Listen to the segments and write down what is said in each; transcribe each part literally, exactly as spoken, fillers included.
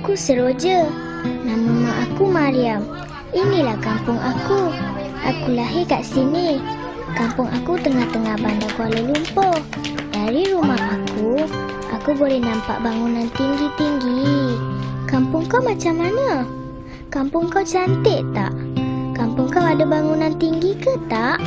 Aku Seroja. Nama mak aku Mariam. Inilah kampung aku. Aku lahir kat sini. Kampung aku tengah-tengah bandar Kuala Lumpur. Dari rumah aku, aku boleh nampak bangunan tinggi-tinggi. Kampung kau macam mana? Kampung kau cantik tak? Kampung kau ada bangunan tinggi ke tak?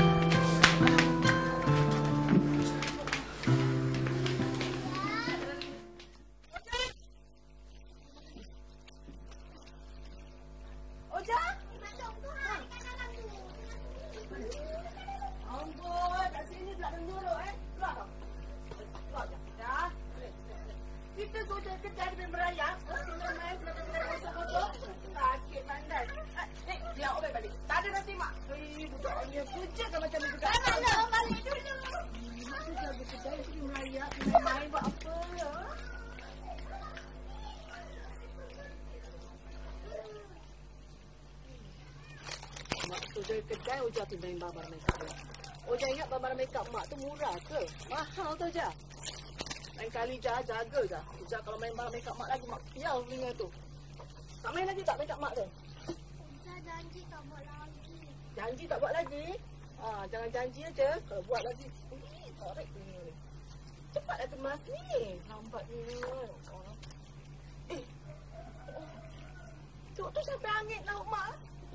Dari kedai Oja pindahin barang makeup. Oja ingat barang makeup mak tu murah ke? Mahal tu je. Lain kali Jah jaga je. Oja kalau main barang makeup mak lagi, mak piau telinga tu. Tak main lagi tak makeup mak tu? Oja janji tak buat lagi. Janji tak buat lagi? Ah, jangan janji aja. Kalau buat lagi, ui, tarik telinga ni. Cepatlah kemas ni. Lambatnya. Oh. Eh. Oh. Tu tu sampai angin lauk mak.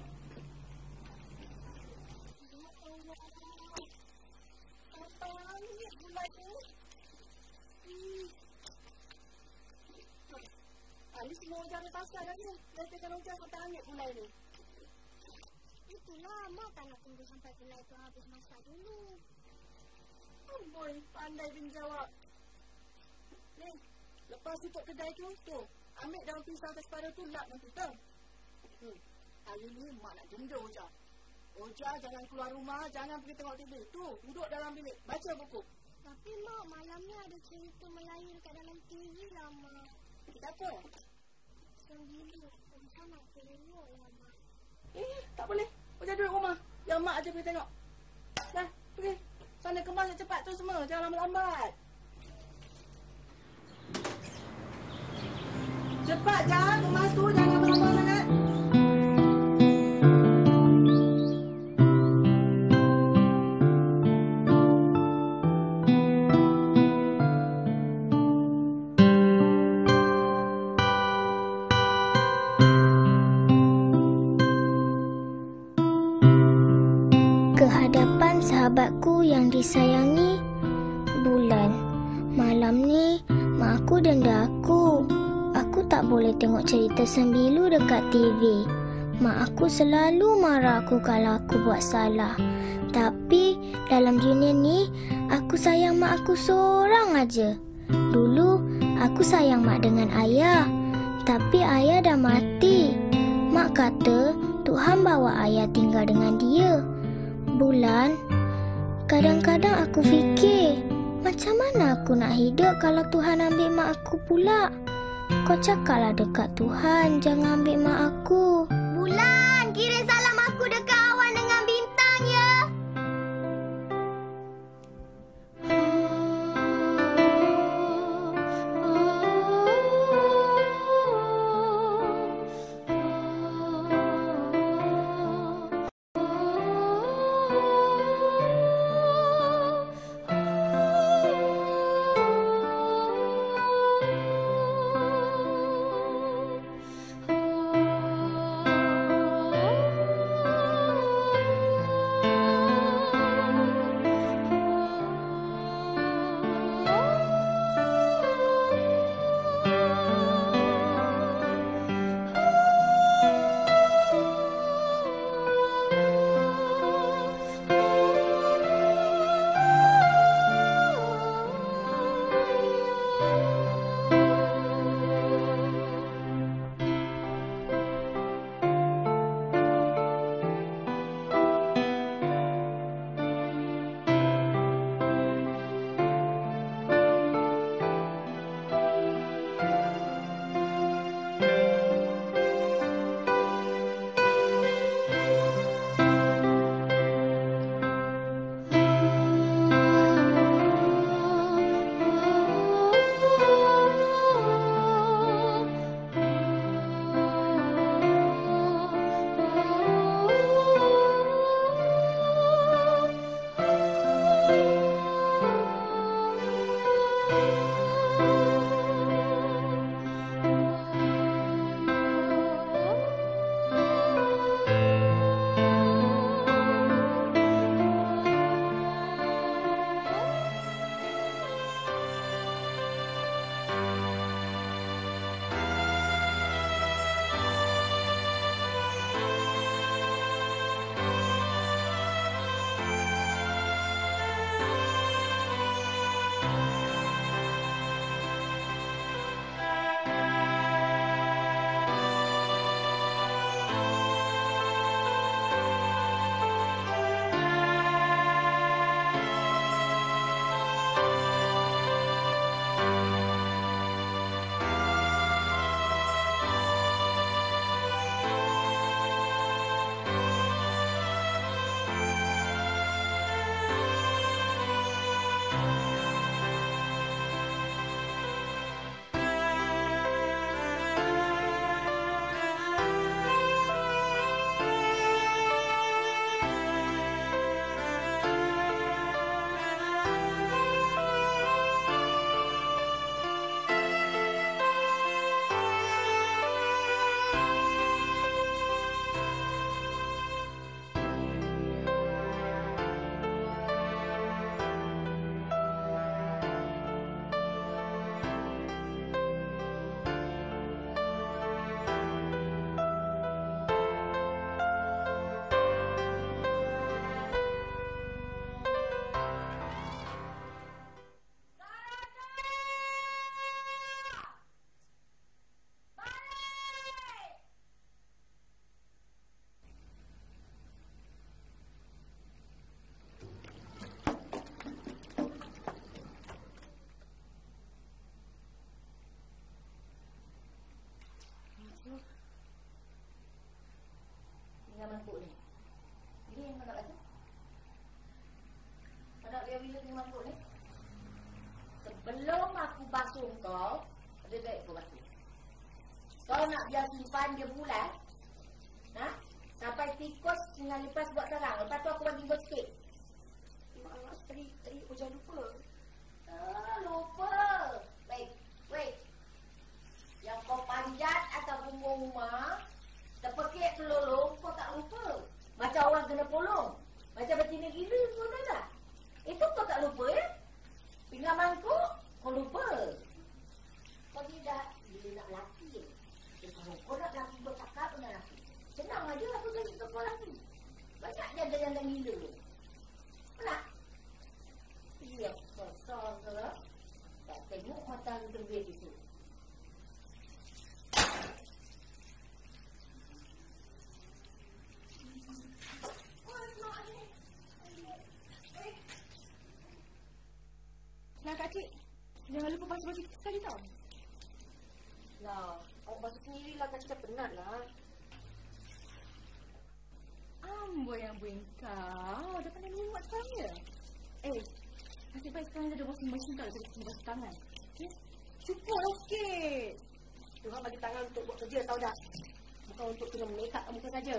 Ini semua Oja ada pasal dah ni. Biarkan Oja sampai angin mulai ni. Itulah, mak tak nak tunggu sampai gulai tu habis masak dulu. Amboi, pandai dia jawab. Ni, lepas tutup kedai tu, tu. Ambil daun pisang separuh tu, lap nanti tu. Hmm, hari ni mak nak denda Oja. Oja jangan keluar rumah, jangan pergi tengok T V. Tu, duduk dalam bilik, baca buku. Tapi mak, malam ni ada cerita Melayu dekat dalam T V lah, mak. Kita apa? Sendiri, Oja nak tengok lah, mak. Eh, tak boleh. Oja duduk rumah. Yang mak aja pergi tengok. Dah, pergi. Sana kemas cepat tu semua. Jangan lambat-lambat. Cepat, jangan kemas tu. Jangan lambat-lambat sangat. Kehadapan sahabatku yang disayangi, Bulan. Malam ni, mak aku denda aku. Aku tak boleh tengok cerita Sembilu dekat T V. Mak aku selalu marah aku kalau aku buat salah. Tapi, dalam dunia ni, aku sayang mak aku seorang aja. Dulu, aku sayang mak dengan ayah. Tapi ayah dah mati. Mak kata, Tuhan bawa ayah tinggal dengan dia. Bulan, kadang-kadang aku fikir, macam mana aku nak hidup kalau Tuhan ambil mak aku pula? Kau cakaplah dekat Tuhan, jangan ambil mak aku. Bulan, kirim salam aku dekat awan dengan bintang ya. Tuh. Tinggal mangkuk ni. Ini yang kau nak kata? Kau nak biar bila ni mangkuk ni? Sebelum aku basuh kau, ada baik kau basuh. Kau nak biar simpan dia bulan, ha? Sampai tikus dengan lipas buat sarang. Lepas tu aku bagi kau sikit. Malas, tadi, tadi aku jangan lupa. Ah, lupa. Baik, wait. Yang kau panjat atas bumbung rumah, terpekik pelolong, kau tak lupa. Macam orang kena polong. Macam betina gila pun dah. Itu kau tak lupa ya? Pinggan mangkuk, kau lupa. Kau tidak, bila nak lelaki. Kalau kau nak lelaki bercakap dengan lelaki. Senang aja aku jadi kau lelaki. Banyak janda-janda gila. Nak? Iya, kosong ke? Tak tengok matahari terbit itu. Nah, Kak Cik, jangan lupa basuh-basuh kita sekali tau. Lah, awak basuh sendirilah, Kak Cik dah penat lah. Amboi yang buing kau, dah pandai muat sekarang ya? Eh, nasib baik sekarang dia ada washing machine tau, jadi kita basuh tangan. Okay? Cukup lah sikit. Tuhan bagi tangan untuk buat kerja tau dah. Bukan untuk kena make up muka saja.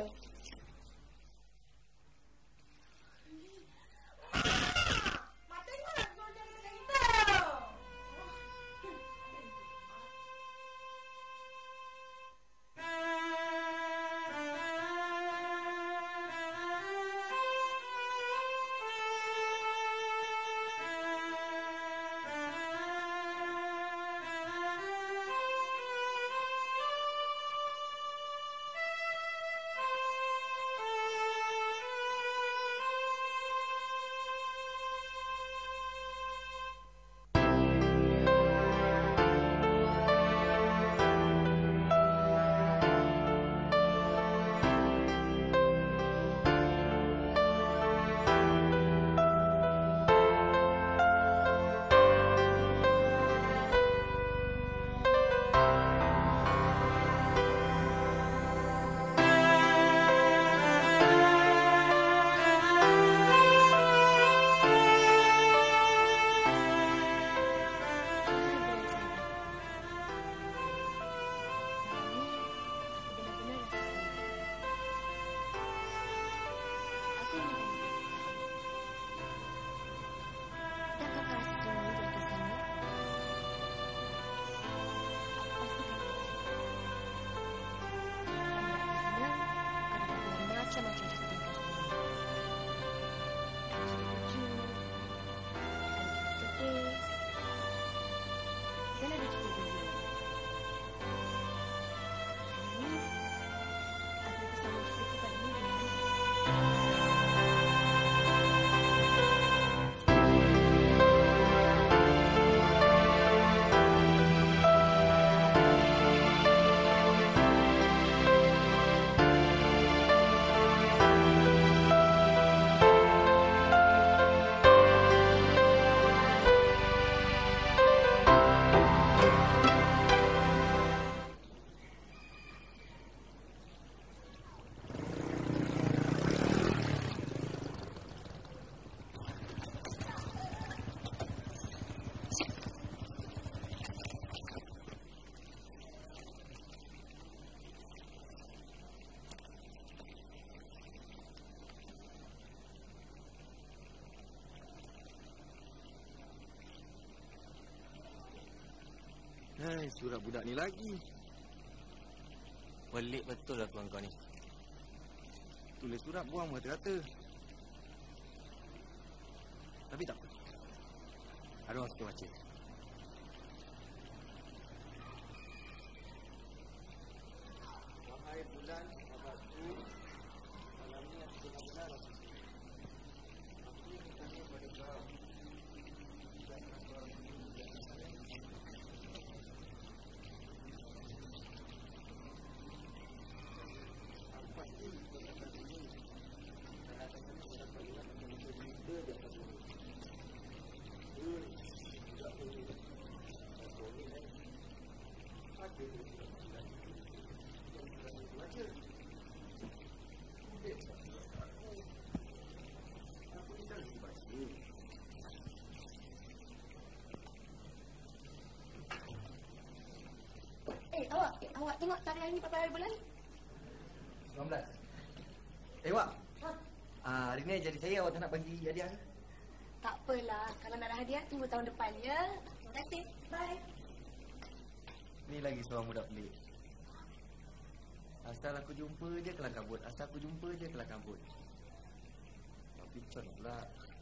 Hai, surat budak ni lagi. Pelik betul lah tuan kau ni. Tulis surat buang kata-kata. Tapi tak apa. Ada orang suka baca. Wahai bulan, sahabatku, malam ni aku benar-benar rasa sedih. Aku ingin tanya pada kau. Jangan kau jangan salah. Aku pasti berkata ini. Dan akan kami sudah pernah memiliki berita di atas bumi. Itu tidak boleh. Tak boleh. Ada berita. awak tengok tarian ni berapa hari bulan? sembilan belas. Eh, Wak. Ha? Ah, hari ni jadi saya awak tak nak bagi hadiah ke? Tak apalah. Kalau nak ada hadiah, tunggu tahun depan ya. Terima kasih. Bye. Ni lagi seorang budak pelik. Asal aku jumpa je kelang kabut. Asal aku jumpa je kelang kabut. Tapi con pula.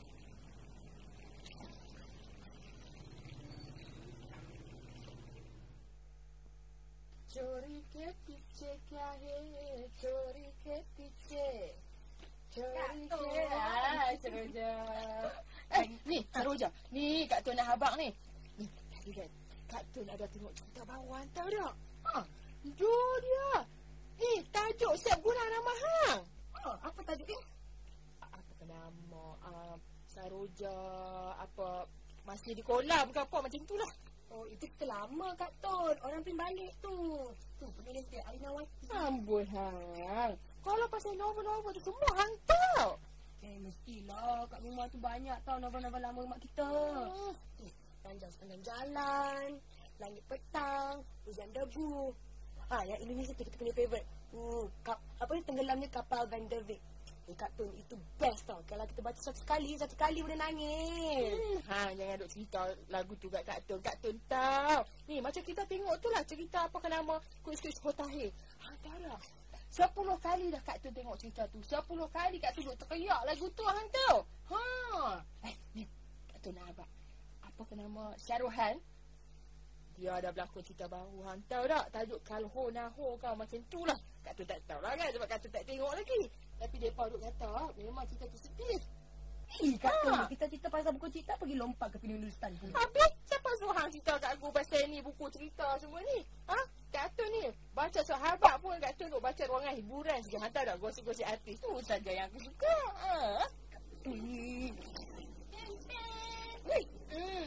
चोरी के पीछे क्या है चोरी के पीछे चोरी के ah Saroja. Eh ni Saroja, ni Kak Tun dan abang ni. Ni tadi kan Kak Tun ada tengok cerita baru hantar tak? Ha, itu dia. Ni tajuk siap guna nama hang. Ha, apa tajuk dia? Apa nama? Uh, Saroja apa masih di kolam ke apa macam itulah. Oh, itu kita lama Kak Tun. Orang pin balik tu. Tu, penulis dia Alina Wati. Amboi hang. Kalau pasal novel-novel tu semua hang tahu. Eh, mestilah. Kat rumah tu banyak tau novel-novel lama mak kita. Hmm. Eh, Panjang Sepanjang Jalan, Langit Petang, Hujan Debu. Ha, yang Indonesia tu kita punya favourite. Hmm, kap, apa ni tenggelamnya kapal Van der Wijk. Eh, Kak Tun, itu best tau. Kalau kita baca satu kali, satu kali boleh nangis. Hmm, ha, jangan duk cerita lagu tu kat Kak Tun. Kak Tun tahu. Ni macam kita tengok tu lah cerita apa nama kuis-kuis Hotahir. Ha, tahu tak? Sepuluh kali dah Kak Tun tengok cerita tu. Sepuluh kali Kak Tun duk teriak lagu tu hang tahu. Ha. Eh, ni Kak Tun nak abang. Apa nama Syaruhan? Dia ada berlakon cerita baru hang tahu tak? Tajuk Kalho Naho kau macam tu lah. Kak Tun tak tahu lah kan sebab Kak Tun tak tengok lagi. Tapi mereka duk kata memang cerita tu sedih. Eh, Kak Tun, Ha. kita cerita pasal buku cerita pergi lompat ke penulisan pun. Habis siapa suruh hang cerita kat aku pasal ni buku cerita semua ni? Ha? Kak Tun ni baca sahabat pun Kak Tun duk baca ruangan hiburan saja. Hantar dah gosip-gosip artis tu saja yang aku suka. Ha. Hmm. Wih. Hmm.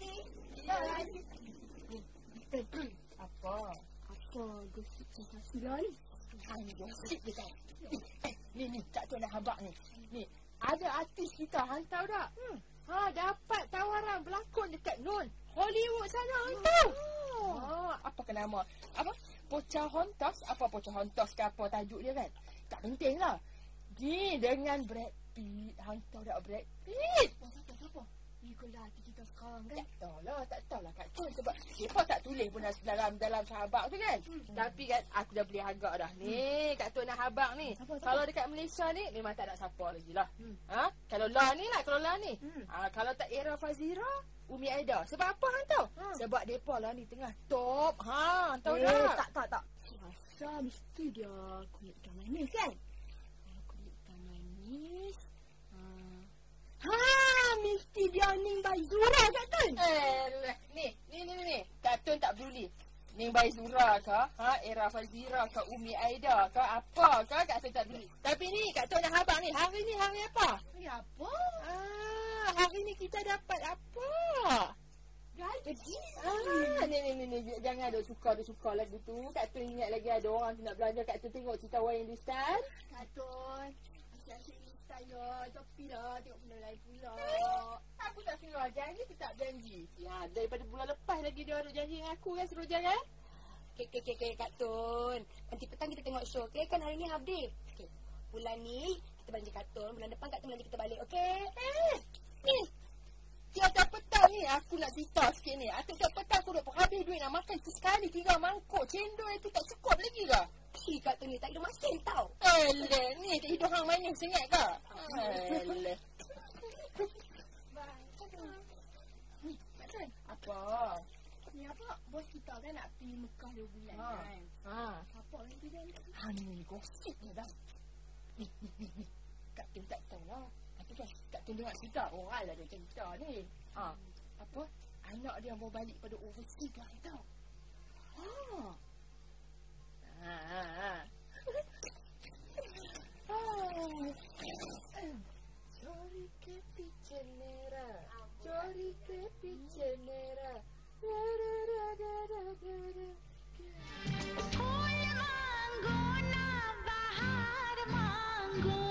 Apa? Apa gosip Pancasila ni? Hang gosip dia kan. Eh, ni ni Kak Tun dah habaq ni. Ni ada artis kita hang tahu tak? Hmm. Ha, dapat tawaran berlakon dekat Nun Hollywood sana hang tahu. Oh. Ha, apa ke nama? Apa? Pocahontas? Apa Pocahontas ke apa tajuk dia kan? Tak penting lah. Ni dengan Brad Pitt. Hang tahu tak Brad Pitt? Oh, siapa siapa? Ikulah hati kita sekarang kan? Tak tahu lah, tak tahu lah Kak Tun sebab mereka tak tulis pun dalam dalam sahabat tu kan. Hmm. Tapi kan aku dah beli harga dah. Ni Kak Tun nak habaq ni. Siapa, siapa? Kalau dekat Malaysia ni memang tak nak siapa lagi lah. Hmm. Ha? Kalau lah ni lah, kalau lah ni. Hmm. Ha, kalau tak Era Fazira, Umi Aida. Sebab apa hang tahu? Hmm. Sebab depa lah ni tengah top. Ha, tahu eh, tak? tak? Tak, tak. Rasa mesti dia kulit ikan manis kan? Ah, kulit ikan manis. Ah. Ha, mesti dia Ning Baizura Kak Tun. Eh, ni, ni, ni, ni, ni. Kak Tun tak peduli. Ning Baizura ke, ha, Era Fazira ke, Umi Aida ke, apa ke, Kak Tun tak peduli. Tapi ni, Kak Tun nak habaq ni, hari ni hari apa? Hari apa? Ah, hari ni kita dapat apa? Gaji. Ah, ni, ni, ni, ni, jangan ada suka, ada suka lagu tu. Kak Tun ingat lagi ada orang tu nak belanja. Kak Tun tengok cerita Wayang Hindustan. Kak Tun, asyik-asyik ni saya. Tapi lah, tengok benda lain pula. Eh, aku tak suruh janji, aku tak janji. Ya, daripada bulan lepas lagi dia ada janji dengan aku kan, suruh jangan. Okay, okay, okay, okay, Kak Tun. Nanti petang kita tengok show, okay? Kan hari ni half day. Okay. Bulan ni, kita belanja Kak Tun. Bulan depan Kak Tun belanja kita balik, okay? Eh, ni. Tiap-tiap petang ni aku nak cerita sikit ni. Tiap-tiap petang aku dah habis duit nak makan sekali tiga mangkuk. Cendol itu tak cukup lagi ke? Si Kak Tun ni tak ada masin tau. Alah, ni hidup hang manis sangat ke? Alah. Ni, Kak Tun. Apa? Ni apa? Bos kita kan nak pergi Mekah dua bulan Ha. kan? Ha. Apa yang dia ni? Ha ni gosip ni dah. Ni, ni, ni, ni. Kak Tun tak tahu lah. Tapi kan Kak Tun dengar cerita. Orang lah dia cerita ni. Ha. Apa? Anak dia mau balik pada overseas lah tau. Ha. Ha. Ha. Ha. Chori ke piche mera, chori ke piche mera. Da da da da da da da. फूल मांगो ना बाहर मांगो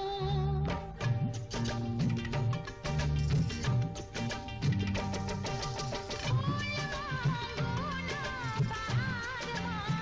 फूल मांगो ना बाहर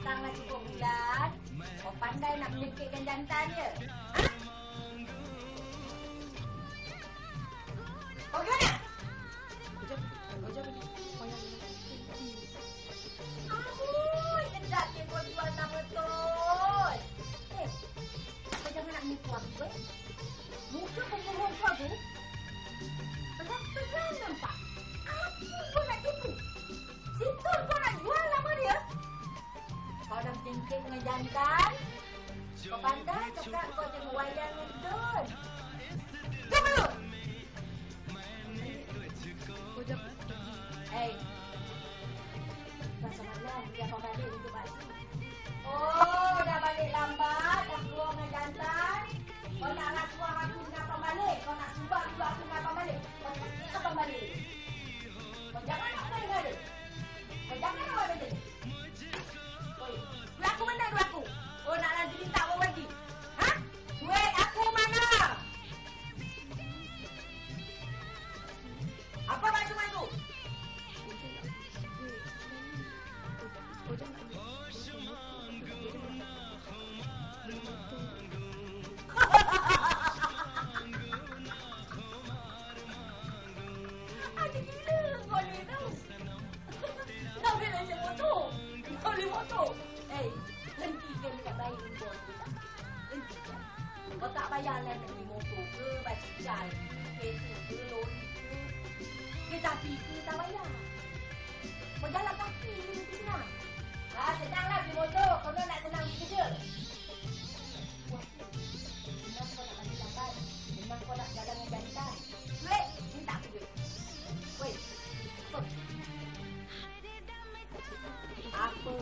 Pantang nak cukup bulan. Kau pandai nak menyingkirkan jantan dia. Ha? Kau gimana? Aduh, sedap dia kau jual tak betul. Eh, kau jangan nak nipu aku eh. Muka pembohong kau tu. Terang-terang nampak. Aku pun nak tipu. Situ kau nak jual nama dia. Kau dah jengkit dengan jantan. Kau pandai cakap kau tengok wayang ngedun. Kau belum? Kau jangan. Hei. Pasal malam dia akan balik untuk bakso. Oh, dah balik lambat. Dah keluar dengan jantan. Kau nak rasuah aku dengan abang balik. Kau nak subah juga aku dengan abang balik. Kau sakit abang balik. Kau jangan nak main dengan dia. Kau jangan nak main dengan dia. Duit aku mana duit aku? Oh, nak lagi minta orang lagi. Ha? Duit aku mana? Apa baju-baju? Ada gila kau ni tau. Kau boleh naik motor. Kau boleh motor. Eh, hentikan dekat bayi kau tu tak? Hentikan. Kau tak bayar lah nak beli motor ke, basikal, kereta ke, lori ke. Kereta api ke, tak bayar. Kau jalan kaki ni lebih senang. Ah, senanglah beli motor. Kau nak senang pergi kerja. Wah, senang kau nak mandi lambat. Senang kau nak jalan dengan jantan. Duit, minta aku duit. Weh, apa? Apa?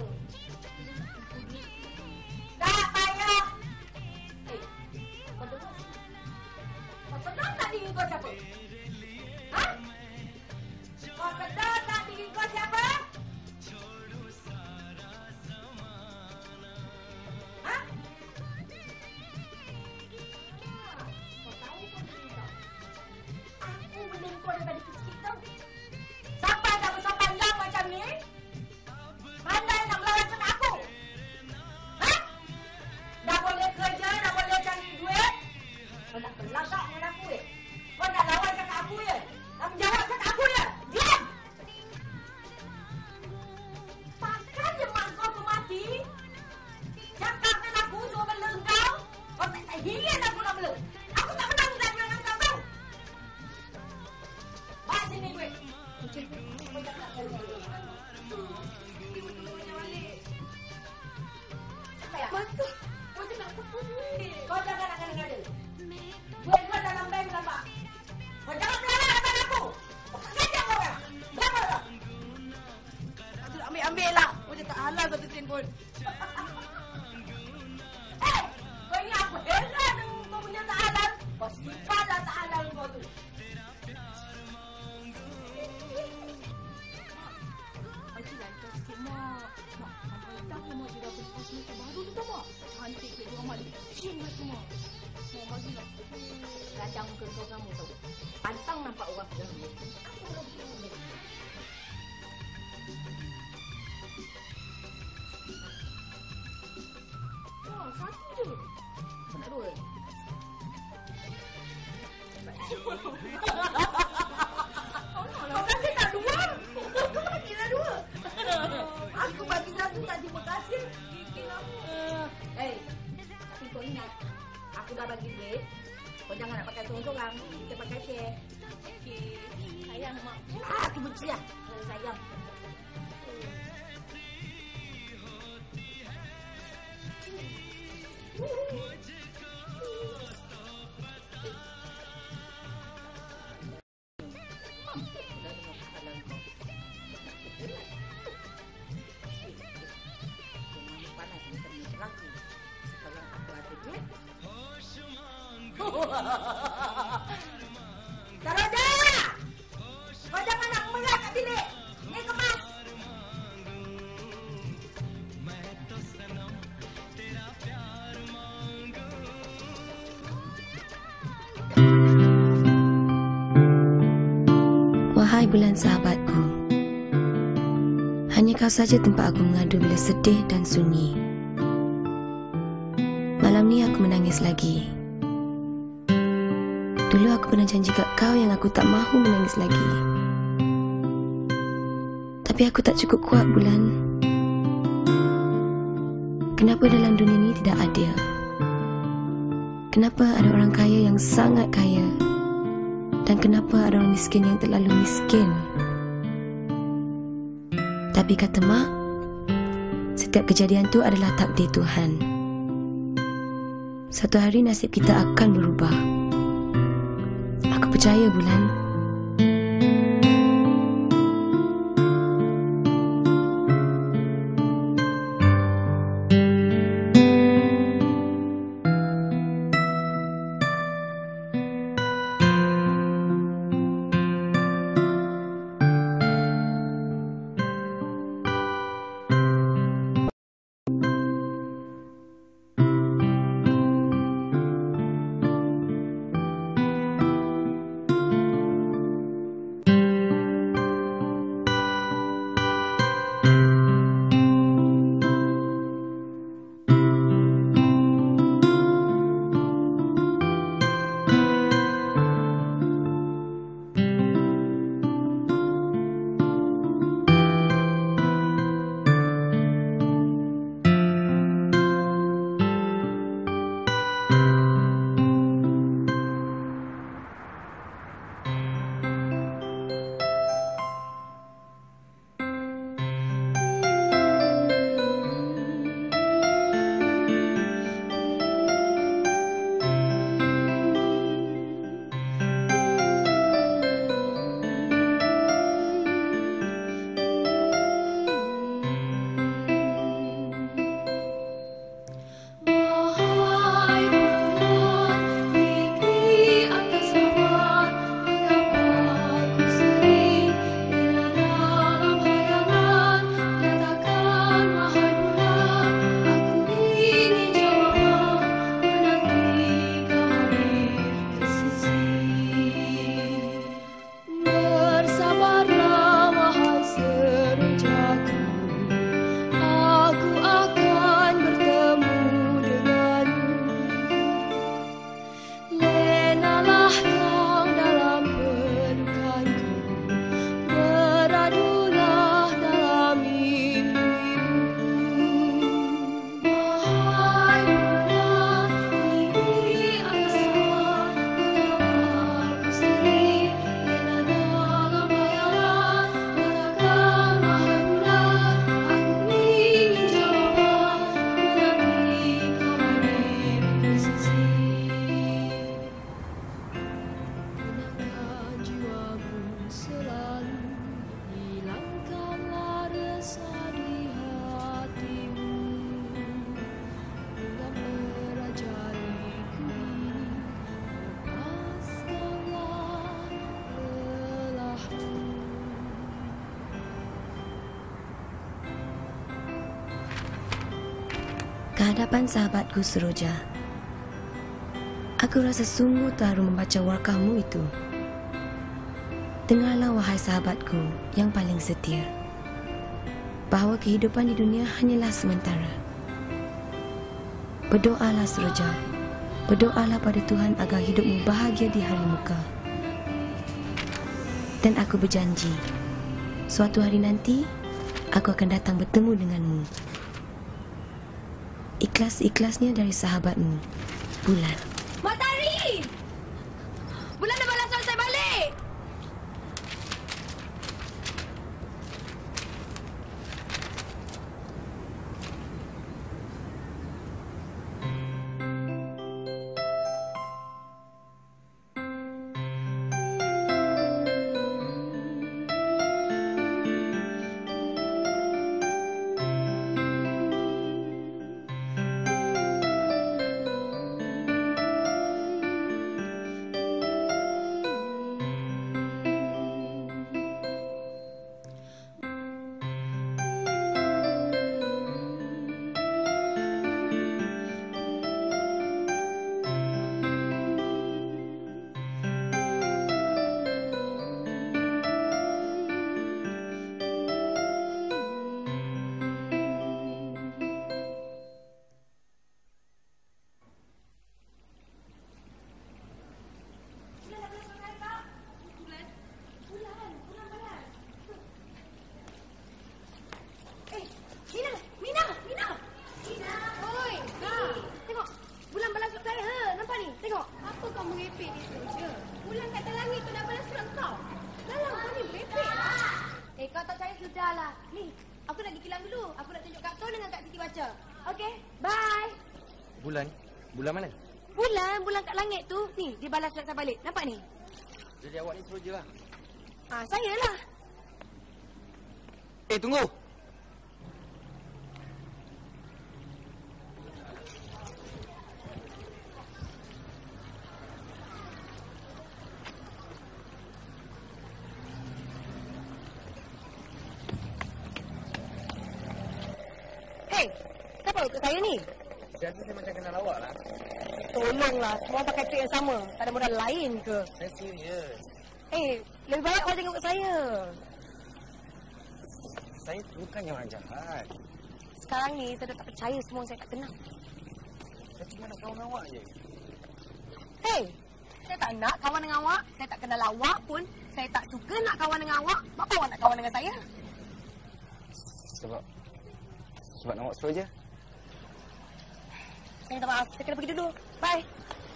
Tak payah. Eh, kau dengar? Kau sedar tak diri kau siapa? Ha? Kau sedar tak diri kau siapa? Ha? Kau tahu pun diri kau. Aku benda kau daripada kecil tau. Sampai tak besar panjang macam ni? Pandai nak melawan aku? Ha? Dah boleh kerja, dah boleh cari duit? Kau nak berlagak dengan aku ya? Kau nak lawan cakap aku ya? Nak menjawab cakap aku ya? Diam! Takkan je mak kau tu mati? Cakap dengan aku suruh bela kau? Kau tak tak hingin aku nak bela. Aku tak menang dengan kau tau. Baik sini duit. Kau cakap dengan aku. Masa, kau jangan aku duit. Kau jangan nak kena ada. Duit kau dalam bank nampak. Kau jangan melawan dengan aku. Kau kacau kau kan? Berapa kau? Aku nak ambil-ambil lah. Kau tak halal satu sen pun. Eh, kau ingat aku heran kau punya tak halal? Kau simpanlah tak halal kau tu. Aji lantar sikit mak. Mak, sampai tak mak dia dah beli kosmetik baru tu tau mak. Cantik ke dia mak dia. Cium lah semua. Mak bagilah. Kadang muka kau kamu tahu. Pantang nampak orang pegang ni. Aku belum tahu. Wah, satu je. Kau nak dua? Kau kasi tak dua? Kau bagilah dua. Aku bagi satu tak terima kasih. Kiki kamu. Eh, tapi kau ingat. Aku dah bagi duit. Kau jangan nak pakai seorang-seorang. Kita pakai share. Okey. Sayang mak. Ah, aku benci lah. Sayang. Saroja! Kau jangan nak melak kat bilik. Ni kemas. Wahai bulan sahabatku, Hanya kau saja tempat aku mengadu bila sedih dan sunyi. Malam ni aku menangis lagi. Dulu aku pernah janji kat kau yang aku tak mahu menangis lagi. Tapi aku tak cukup kuat, Bulan. Kenapa dalam dunia ini tidak adil? Kenapa ada orang kaya yang sangat kaya? Dan kenapa ada orang miskin yang terlalu miskin? Tapi kata Mak, setiap kejadian tu adalah takdir Tuhan. Satu hari nasib kita akan berubah. Aku percaya, Bulan. Kehadapan sahabatku Suroja, aku rasa sungguh terharu membaca warkahmu itu. Dengarlah wahai sahabatku yang paling setia, bahawa kehidupan di dunia hanyalah sementara. Berdoalah Suroja, berdoalah pada Tuhan agar hidupmu bahagia di hari muka. Dan aku berjanji, suatu hari nanti aku akan datang bertemu denganmu. Ikhlas-ikhlasnya dari sahabatmu, Bulan. Matahari! Bulan dah balas selesai balik! baca. Okey, bye. Bulan? Bulan mana? Bulan, bulan kat langit tu. Ni, dia balas surat saya balik. Nampak ni? Jadi awak ni seroja lah. Ah, saya lah. Eh, tunggu! Hei, kenapa ikut saya ni? Saya rasa saya macam kenal awak lah. Tolonglah, semua pakai trik yang sama. Tak ada modal lain ke? Saya serius. Eh, lebih baik awak jangan ikut saya. Saya bukannya orang jahat. Sekarang ni, saya dah tak percaya semua yang saya tak kenal. Saya cuma nak kawan awak je. Hei, saya tak nak kawan dengan awak. Saya tak kenal awak pun. Saya tak suka nak kawan dengan awak. Kenapa awak nak kawan dengan saya? Sebab... Sebab nak awak seroja. Saya minta maaf. Saya kena pergi dulu. Bye.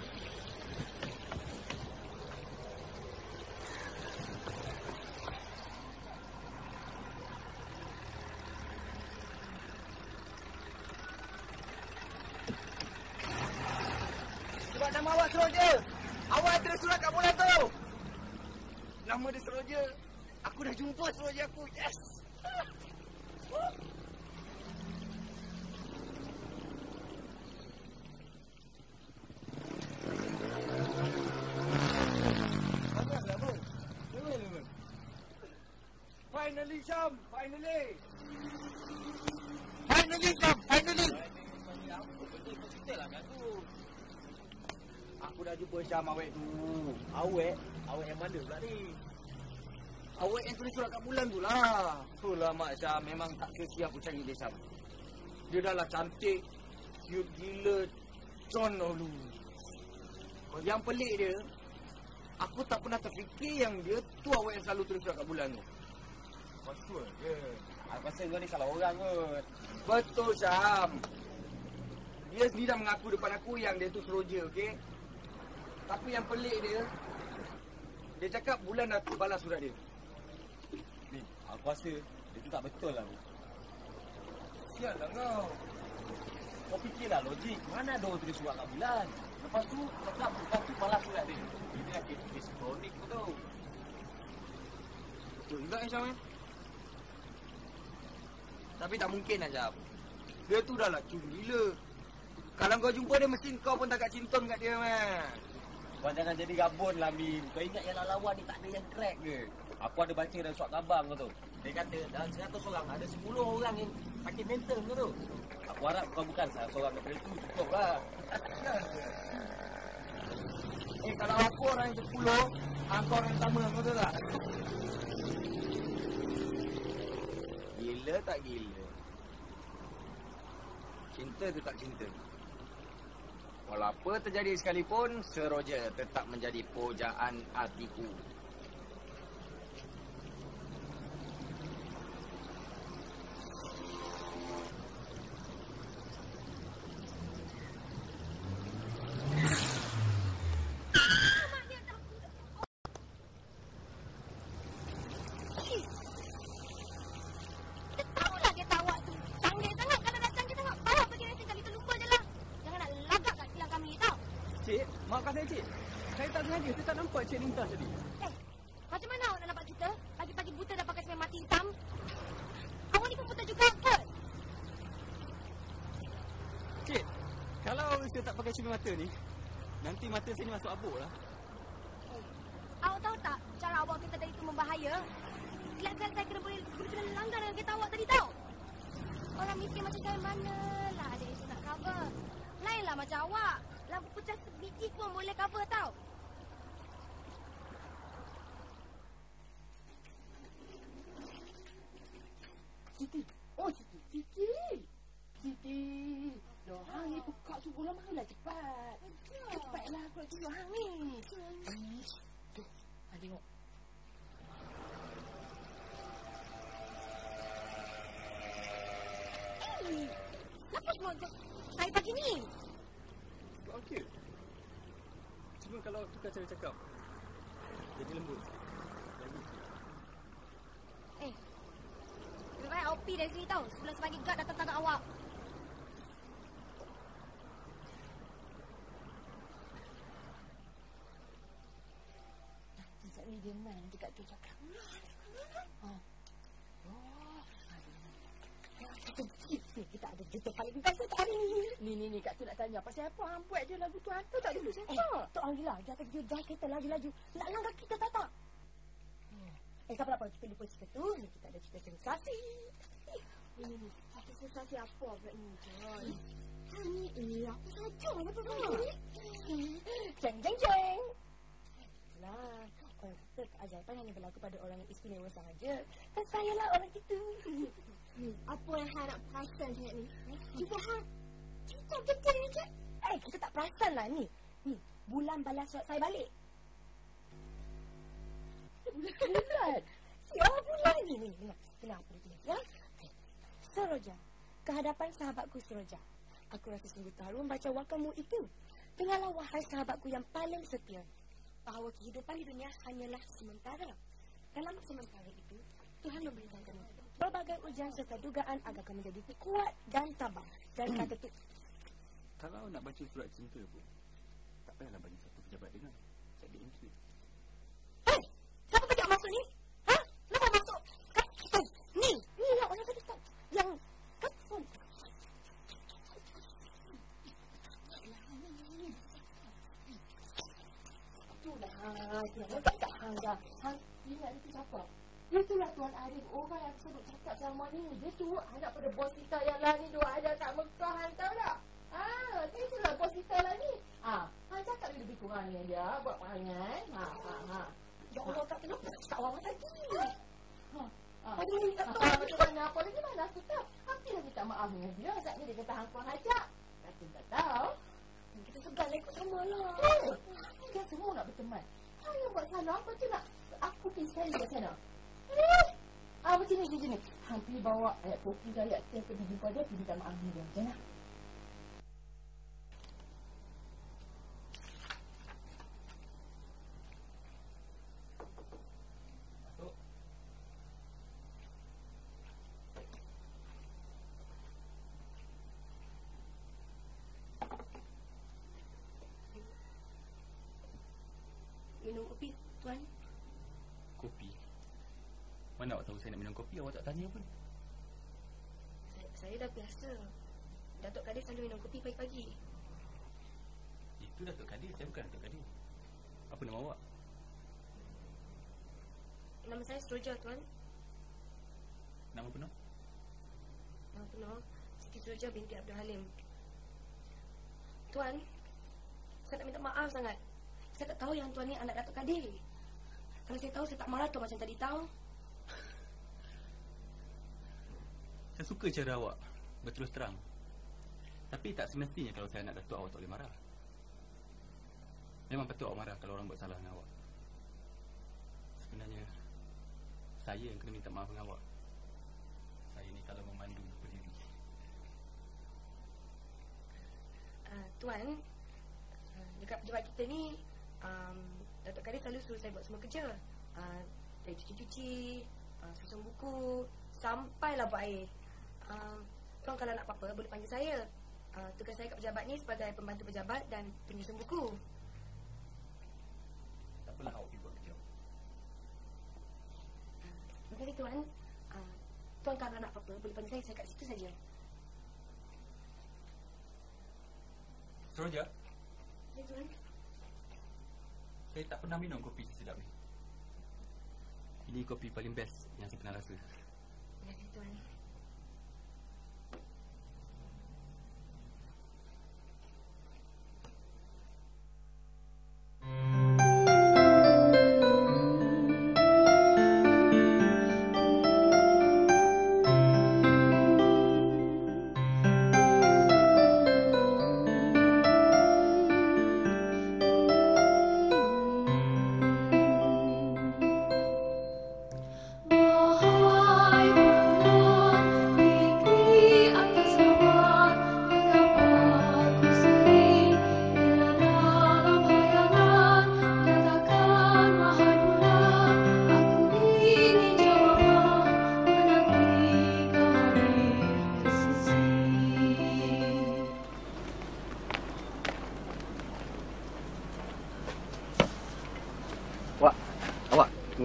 Sebab nama awak seroja. Awak ada surat kat bulan tu. Nama dia seroja. Aku dah jumpa seroja aku. Yes! Finally, Syam! Finally! Finally, Syam! Finally! Aku dah jumpa Syam awet tu. Awet? Awet yang mana pula ni? Awet yang tulis surat kat bulan tu lah. Itulah Mak Syam. Memang tak kesian aku cari dia, Syam. Dia dah lah cantik. Cute gila. Con dulu. Yang pelik dia, aku tak pernah terfikir yang dia tu awet yang selalu tulis surat kat bulan tu. Betul ke? Aku rasa kau ni salah orang kot. Betul, Syam. Dia sendiri dah mengaku depan aku yang dia tu seroja, okey? Tapi yang pelik dia, dia cakap bulan dah balas surat dia. Ni, aku rasa dia tu tak betul lah. Sialah kau. Kau fikirlah logik. Mana ada orang tulis surat kat bulan? Lepas tu, cakap bukan tu balas surat dia. Ini dah kes kronik tu tau. Betul juga kan, Syam eh? Tapi tak mungkin lah, Syam. Dia tu dah lah cun gila. Kalau kau jumpa dia, mesti kau pun tak kat cinton kat dia, man. Kau jangan jadi gabun lah, Min. Kau ingat yang lawan ni tak ada yang crack ke? Aku ada baca dalam surat khabar kau tu. Dia kata dalam seratus orang ada sepuluh orang yang sakit mental kau tu. Aku harap kau bukan salah seorang daripada itu. Cukup lah. Eh, kalau aku orang yang sepuluh, aku orang yang sama kau tu tak? Gila tak gila? Cinta tu tak cinta. Walau apa terjadi sekalipun, seroja tetap menjadi pujaan hatiku. Maafkan saya, Cik. Saya tak sengaja. Saya tak nampak Cik lintas tadi. Eh, macam mana awak nak nampak kita? Pagi-pagi buta dah pakai semen mati hitam. Awak ni pun buta juga kot. Cik, kalau saya tak pakai cermin mata ni, nanti mata saya ni masuk abuk lah. Eh, awak tahu tak cara awak kita tadi tu membahaya? Silap-silap saya kena boleh kena langgar dengan kereta awak tadi tahu. Orang miskin macam saya manalah ada isu nak cover. Lainlah macam awak. Lampu pecah sebiji pun boleh cover tau. Siti. Oh, Siti. Siti. Siti. Lohang ni buka tu bola marilah cepat. Cepatlah aku nak tunggu hang ni. Tu. Ha, tengok. Eh, kenapa semua saya pagi ni? Okey. Cuma kalau tukar cara cakap, jadi lembut. Lagi. Eh, lebih baik awak pergi dari sini tau. Sebelum sebagai guard datang tangkap awak. Jangan nanti Kak Tu cakap. Ha. Oh. Ni kita ada cerita paling best untuk hari ni. Ni ni ni Kak Tu nak tanya pasal apa hang buat je lagu tu hantu tak dulu siapa? Eh, Tok Angela dia akan jejak kita laju-laju. Nak langgar kita tak tak? Hmm. Eh, tak apa-apa kita lupa cerita tu. Ni kita ada cerita sensasi. Ini ni, cerita sensasi apa pula ni? John. Ni eh apa saja apa ni? Jeng jeng jeng. Lah, orang kata keajaiban hanya berlaku pada orang yang istimewa sahaja. Dan saya lah orang itu. Hmm, apa yang hang nak perasan sangat ni? Cuba hang kita betul ni je. Eh, kita tak perasan lah ni. Ni, bulan balas surat saya balik. Bulan? Ya, bulan ni. Ni, dengar. Kenapa dia? Ya? Seroja, kehadapan sahabatku Seroja. Aku rasa sungguh terharu membaca wakamu itu. Dengarlah wahai sahabatku yang paling setia. Bahawa kehidupan di dunia hanyalah sementara. Dalam sementara itu, Tuhan memberikan kamu berbagai ujian serta dugaan agar kamu menjadi kuat dan tabah. Dan kata tu, Kalau nak baca surat cinta pun, tak payahlah bagi satu pejabat dengar. Jadi intrigued. hei, siapa pejak masuk ni? Ha? Kenapa masuk? Kan, kan, ni, ni lah orang tadi tak. Yang, kan, oh. Itulah, itulah, tak tak hang dah. Hang ingat itu siapa? Itulah Tuan Arif, orang yang sebut cakap selama ni. Dia tu anak pada bos kita yang lain ni. Dua ada kat Mekah, hang tahu tak? Ah, dia itulah bos kita lah ni. Ah, hang cakap dia lebih kurang ni dia buat perangai. Ha, ha, ha. Ya Allah, tak kenapa cakap orang tadi. Ha, ha. Aduh, ni tak tahu macam mana apa lagi mana aku tahu. Hati dah minta maaf dengan dia. Saatnya dia kata hang kurang ajak. Kata tak tahu. Kita segan ikut sama lah. Eh, kita semua nak berteman. Hang yang buat salah, apa tu nak aku pisah dia kat sana? Eh, ah, macam ni, macam ni. Hang pergi bawa ayat kopi ke ayat teh pergi jumpa dia, pergi minta maaf dia. Macam mana? Masuk. Minum kopi, Tuan. Kopi. Mana awak tahu saya nak minum kopi? Awak tak tanya pun. Saya, saya dah biasa. Datuk Kadir selalu minum kopi pagi-pagi. Itu Datuk Kadir, saya bukan Datuk Kadir. Apa nama awak? Nama saya Seroja, Tuan. Nama penuh? Nama penuh Siti Seroja binti Abdul Halim. Tuan, saya nak minta maaf sangat. Saya tak tahu yang Tuan ni anak Datuk Kadir. Kalau saya tahu, saya tak marah tu macam tadi tahu. Saya suka cara awak berterus terang. Tapi tak semestinya kalau saya anak Datuk awak tak boleh marah. Memang patut awak marah kalau orang buat salah dengan awak. Sebenarnya saya yang kena minta maaf dengan awak. Saya ni kalau memandu berdiri. Uh, Tuan, uh, dekat pejabat kita ni, um, Datuk Kadir selalu suruh saya buat semua kerja. Uh, dari cuci-cuci, uh, susun buku, sampailah buat air. Uh, tuan kalau nak apa-apa boleh panggil saya. Uh, tugas saya kat pejabat ni sebagai pembantu pejabat dan penyusun buku. Tak apalah awak pergi buat kerja. Uh, terima kasih Tuan. Uh, tuan kalau nak apa-apa boleh panggil saya, saya kat situ saja. Seroja, Ya Tuan. saya tak pernah minum kopi sesedap ni. Ini kopi paling best yang saya pernah rasa. Terima kasih Tuan. Wahai bulan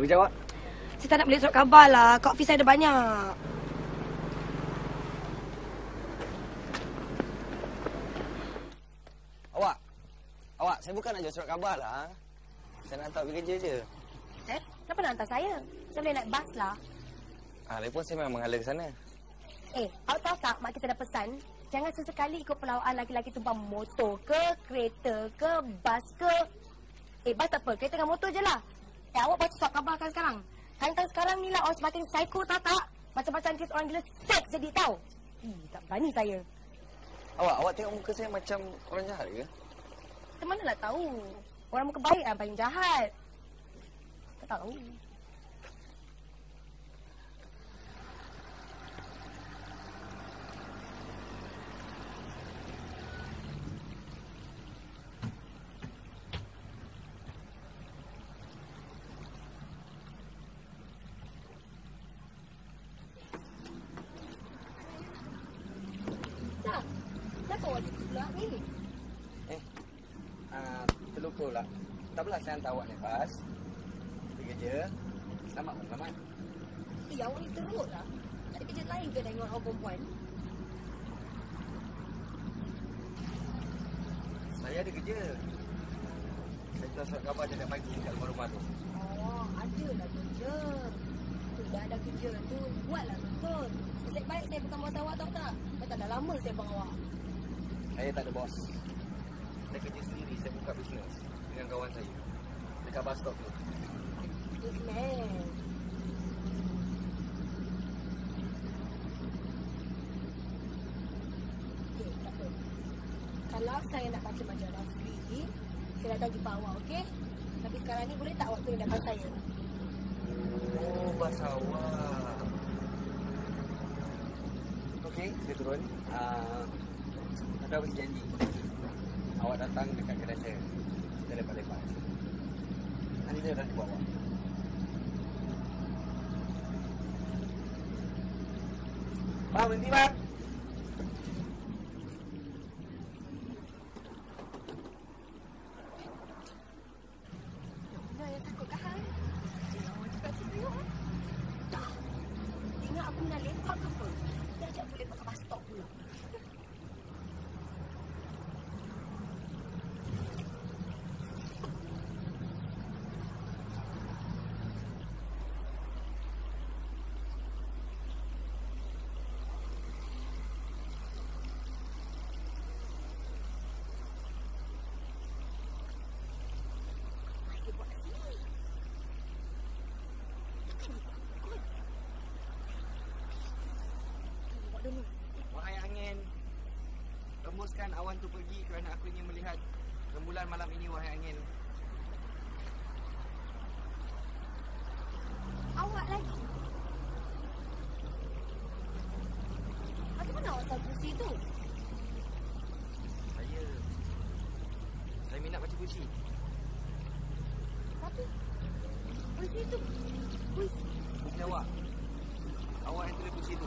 kerja awak? Saya tak nak beli surat khabar lah. Kat office saya ada banyak. Awak? Awak, saya bukan nak jual surat khabar lah. Saya nak hantar pergi kerja je. Eh? Kenapa nak hantar saya? Saya boleh naik bas lah. Ah, lagipun saya memang menghala ke sana. Eh, awak tahu tak mak kita dah pesan? Jangan sesekali ikut pelawaan laki-laki tumpang motor ke, kereta ke, bas ke. Eh, bas tak apa. Kereta dengan motor je lah. Eh, awak baca surat khabar kan sekarang? Kan sekarang ni lah orang semakin psycho tak tak? Macam-macam kes orang gila seks jadi tahu. Ih, tak berani saya. Awak, awak tengok muka saya macam orang jahat ke? Kita manalah tahu. Orang muka baik yang paling jahat. Tak tahu. Pula. Tak apalah saya hantar awak naik bas. Pergi kerja. Selamat pun selamat. Eh, awak ni teruk lah. Tak ada kerja lain ke dengan orang perempuan? Saya ada kerja. Saya jual surat khabar setiap pagi dekat rumah tu. Oh, ada lah kerja. Tu dah ada kerja tu. Buatlah betul. Nasib baik saya bukan bos awak tahu tak? Betul dah lama saya bang awak. Saya tak ada bos. Saya kerja sendiri. Saya buka bisnes dengan kawan saya dekat bus stop tu. Bisnes. Okey, tak apa. Kalau saya nak baca majalah free, saya datang jumpa awak, okey? Tapi sekarang ni boleh tak awak turun depan saya? Oh, bas awak. Okey, saya turun. Uh, Kita berjanji. Awak datang dekat kedai saya. Saya lepas-lepas. Nanti saya akan jumpa awak. Bang, berhenti bang. Mana yang takut kah? Awak cakap serius eh? Tak. Ingat aku nak lepak ke apa? Dia ajak aku lepak ke bus stop pula. Wahai angin, rembuskan awan tu pergi kerana aku ingin melihat rembulan malam ini, wahai angin. Awak lagi? Macam mana awak tahu puisi tu? Saya Saya minat baca puisi. Tapi puisi tu puisi Puisi awak. Awak yang tulis puisi tu.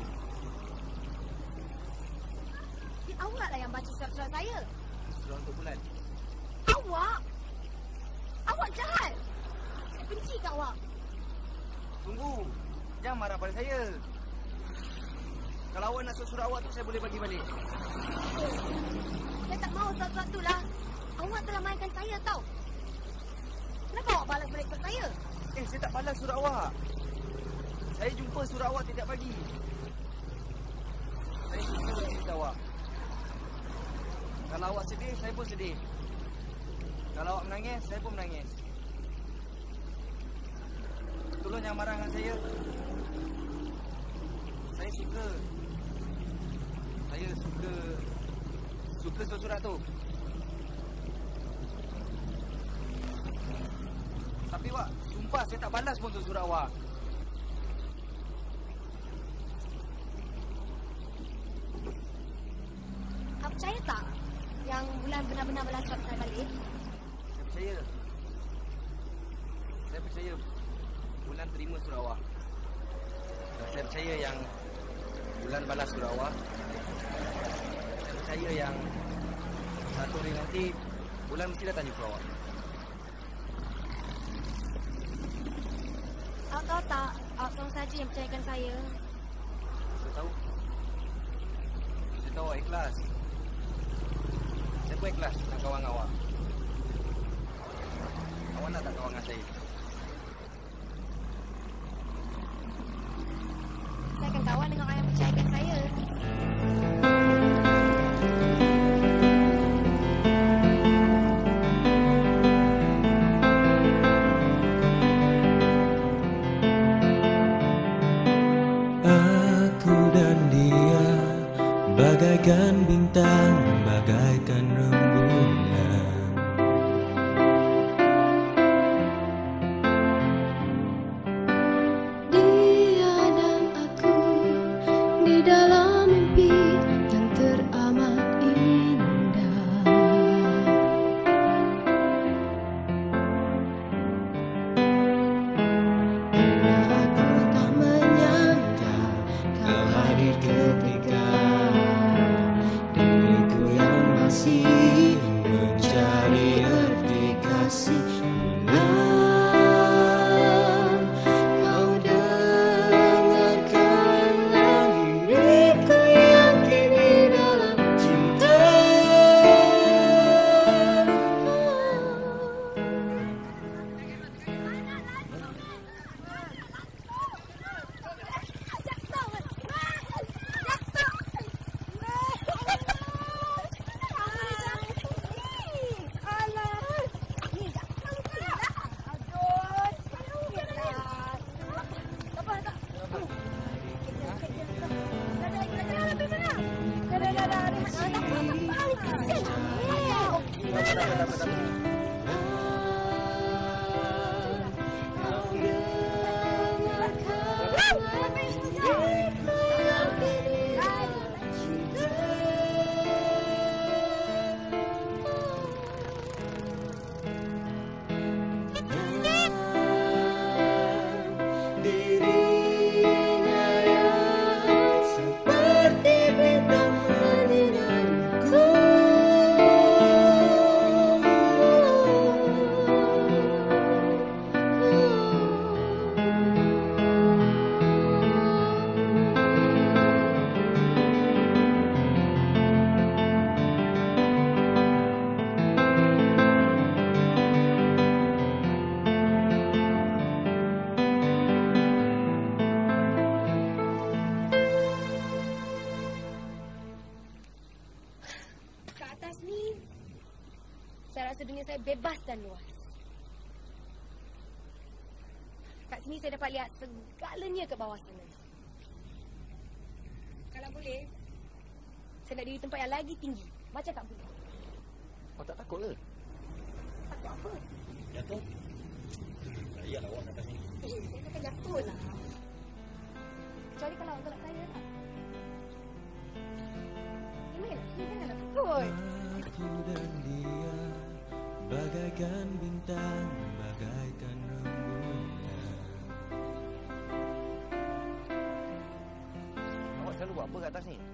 Awak lah yang baca surat-surat saya. Surat untuk bulan. Awak? Awak jahat. Saya benci kat awak. Tunggu. Jangan marah pada saya. Kalau awak nak surat awak tu, saya boleh bagi balik. Oh, saya tak mahu surat-surat tu lah. Awak telah mainkan saya tau. Kenapa awak balas balik surat saya? Eh, saya tak balas surat awak. Saya jumpa surat awak tidak bagi. Saya jumpa surat awak. Kalau awak sedih, saya pun sedih. Kalau awak menangis, saya pun menangis. Tolong jangan marah dengan saya. Saya suka. Saya suka. Suka surat tu. Tapi awak, sumpah saya tak balas pun tu surat awak. Awak percaya tak yang bulan benar-benar balas surat saya balik? Saya percaya. Saya percaya bulan terima surat awak. Dan saya percaya yang bulan balas surat awak. Saya percaya yang satu hari nanti bulan mesti datang jumpa awak. Awak tahu tak, awak seorang saja yang percayakan saya. Saya tahu. Saya tahu awak ikhlas. Saya pun ikhlas nak kawan dengan awak. Awak nak tak kawan dengan saya? Saya akan kawan dengan orang yang percayakan saya. Aku dan dia bagaikan bintang, bagaikan rembulan. Dia dan aku di dalam mimpi yang teramat indah. Karena aku tak menyangka kau hadir ketika diriku yang masih mencari arti kasih. Bulan, kau dengarkanlah diriku yang kini dalam cinta. Dirinya yang seperti bintang menyinariku. Kat atas ni, saya rasa dunia saya bebas dan luas. Kat sini saya dapat lihat segalanya ke bawah sana. Kalau boleh, saya nak diri tempat yang lagi tinggi. Macam kat bawah. Awak tak takut ke? Takut apa? Jatuh? Iyalah awak nak ni. Eh, saya takkan jatuh lah. Kecuali kalau awak tolak saya tak. Emil, janganlah takut. Aku dan dia bagaikan bintang, bagaikan rembulan. Awak selalu buat apa kat atas ni?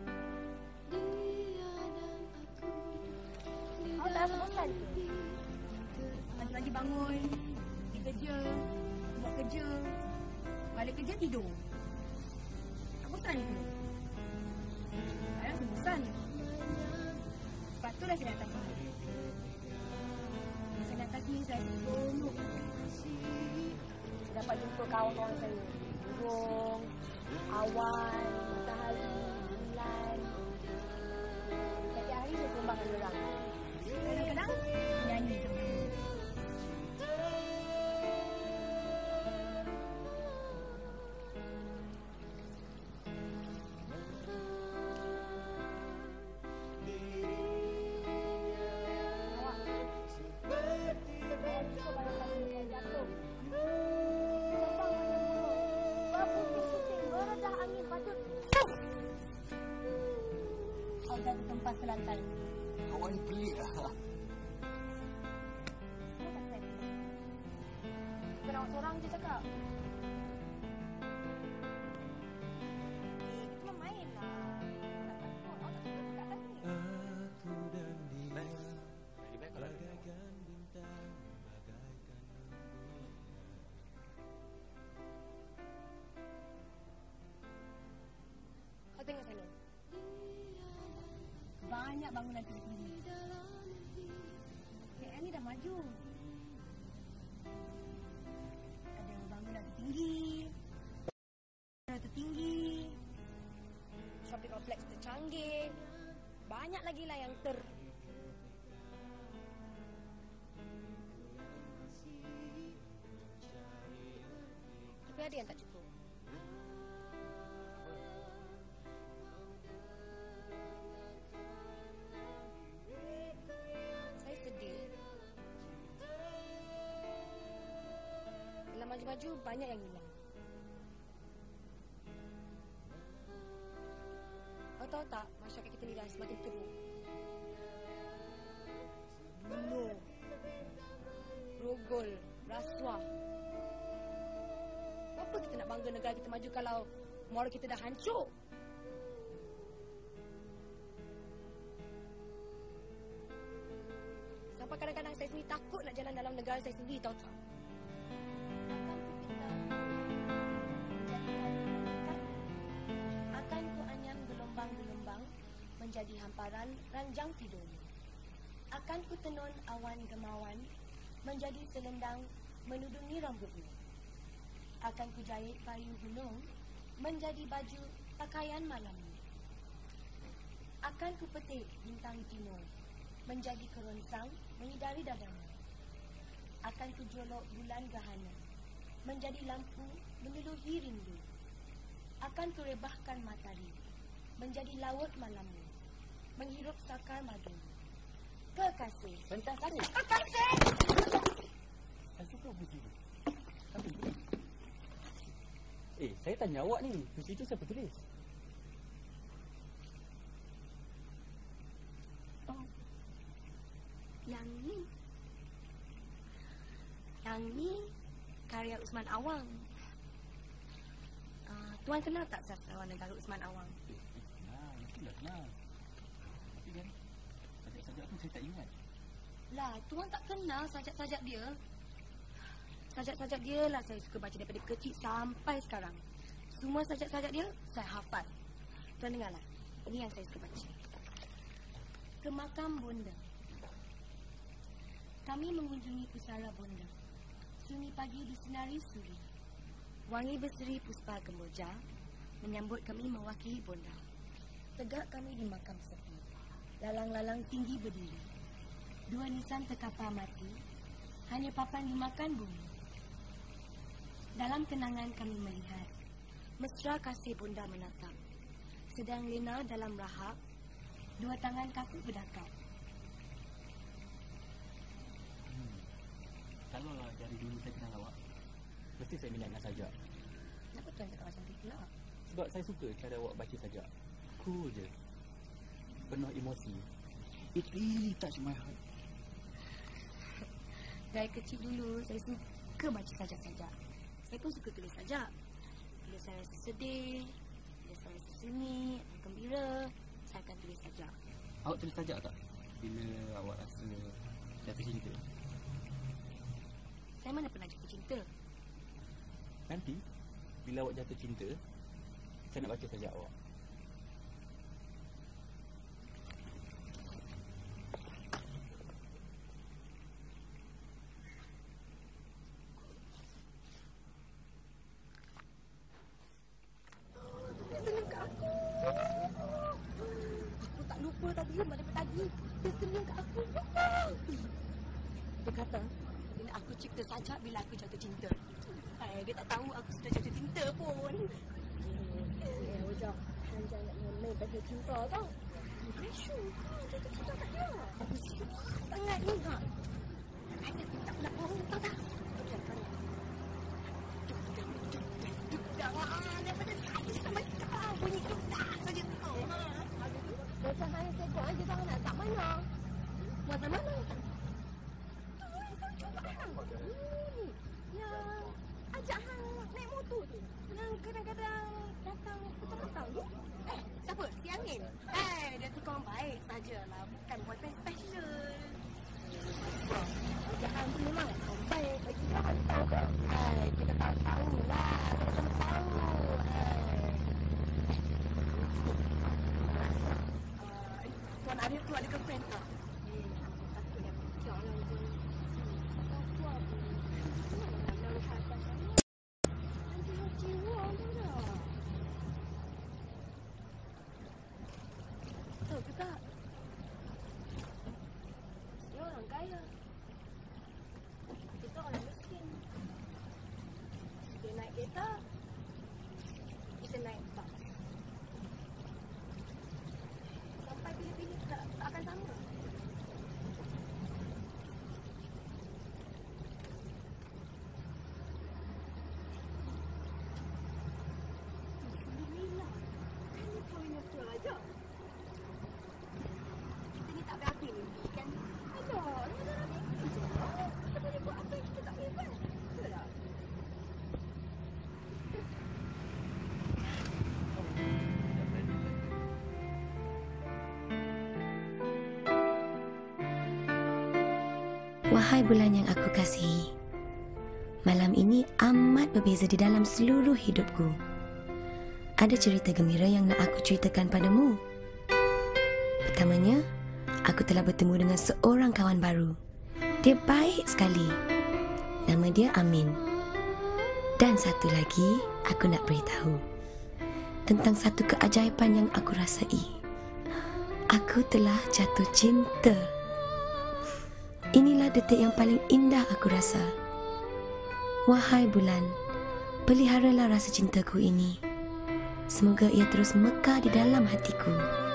Awak tak rasa bosan ke? Pagi-pagi bangun, pergi kerja, buat kerja, balik kerja tidur. Tak bosan ke? Saya rasa bosan. Sebab itulah saya datang sini. Saya datang sini, saya seronok. Saya dapat jumpa kawan-kawan saya. Burung, awan, matahari, bulan. Setiap hari saya sembang dengan orang. Kadang-kadang nyanyi sama dia. Tempat ke lantai. Awak ni pelik lah. Bukan awak seorang je cakap. Eh, kita cuma main lah. Tak takut. Awak tak suka kat atas ni. Aku dan dia Lagi baik kalau bagaikan bintang, bagaikan rembulan. lagi lah yang ter... Tapi ada yang tak cukup. Saya sedih. Dalam maju-maju banyak yang hilang. Kau tahu tak, masyarakat kita ni dah semakin teruk. Bunuh, rogol, rasuah. Apa kita nak bangga negara kita maju kalau moral kita dah hancur? Sampai kadang-kadang saya sendiri takut nak jalan dalam negara saya sendiri, tahu tak? Akan ku anyam gelombang-gelombang menjadi hamparan ranjang tidurmu. Akan ku tenun awan gemawan menjadi selendang menudungi rambutmu. Akan ku jahit kayu gunung menjadi baju pakaian malammu. Akan ku petik bintang timur menjadi keroncang menyidari dadamu. Akan ku jolok bulan gerhana menjadi lampu menyuluhi rindu. Akan ku rebahkan matahari menjadi laut malammu, menghirup sakar madu. Kekasih. Bentar tadi. Kekasih. Saya suka puisi ni. Eh, saya tanya awak ni, puisi tu siapa tulis? Oh. Yang ni. Yang ni karya Usman Awang. Uh, Tuan kenal tak sastrawan negara Usman Awang? Nah, itulah kenal. Tapi kan, sajak-sajak tu saya tak ingat. Lah, Tuan tak kenal sajak-sajak dia. Sajak-sajak dia lah saya suka baca daripada kecil sampai sekarang. Semua sajak-sajak dia saya hafal. Tuan dengarlah. Ini yang saya suka baca. Ke makam bonda. Kami mengunjungi pusara bonda. Sunyi pagi disinari suri. Wangi berseri puspa kemboja menyambut kami mewakili bonda. Tegak kami di makam sepi. Lalang-lalang tinggi berdiri. Dua nisan terkapar mati. Hanya papan dimakan bumi. Dalam kenangan kami melihat mesra kasih bonda menatap. Sedang lena dalam rahap, dua tangan kaku berdakap. Hmm. Kalau dari dulu saya kenal awak, mesti saya minat dengan sajak. Kenapa tuan cakap macam tu pula? Sebab saya suka cara awak baca sajak. Cool je. Penuh emosi. It really touch my heart. Dari kecil dulu saya suka baca sajak-sajak. Saya pun suka tulis sajak. Bila saya rasa sedih, bila saya rasa sunyi, gembira, saya akan tulis sajak. Awak tulis sajak tak? Bila awak rasa jatuh cinta? Saya mana pernah jatuh cinta? Nanti, bila awak jatuh cinta, saya nak baca sajak awak. Tadi malam tadi dia senyum kat aku. Dia kata bila aku cipta sajak bila aku jatuh cinta. Hai, dia tak tahu aku sudah jatuh cinta pun. Eh, Ujang, Ujang nak main pasal cinta tau. Isu, jatuh cinta kat dia. Sangat ni tak. Ada tak nak bohong tau tak? Daripada tadi sampai sekarang bunyi duk-dak saja tau. Macam hanya sekejap aja tangan nak tak mana. Buat mana? Tu, saya cuba hang. Ni, yang ajak hang naik motor tu. Yang kadang-kadang datang petang-petang tu. Eh, siapa? Si Angin? Eh, dia tu kawan baik sajalah. Bukan boyfriend special. Ajak hang tu memang kawan baik. Bagi dia tahu kan? Eh, kita tahu-tahu lah. Sama-sama tahu. Tuan Arif tu ada girlfriend tak? Eh, takut dia pecah lah je. Aku apa? Nak lihat atas sana. Nanti dia jiwa tu dah. Tahu juga. saya. Kita orang miskin. Dia naik kereta, kita naik bas. Sampai pilih-pilih tak, tak akan sama. Alhamdulillah. Kan ni kahwin yang betul aja. Kita ni tak berapa mimpi kan? Alah, ni dah mimpi je. Kita boleh buat apa yang kita tak boleh buat. Betul tak? Wahai bulan yang aku kasihi, malam ini amat berbeza di dalam seluruh hidupku. Ada cerita gembira yang nak aku ceritakan padamu. Pertamanya, aku telah bertemu dengan seorang kawan baru. Dia baik sekali. Nama dia Amin. Dan satu lagi, aku nak beritahu tentang satu keajaiban yang aku rasai. Aku telah jatuh cinta. Inilah detik yang paling indah aku rasa. Wahai bulan, peliharalah rasa cintaku ini. Semoga ia terus mekar di dalam hatiku.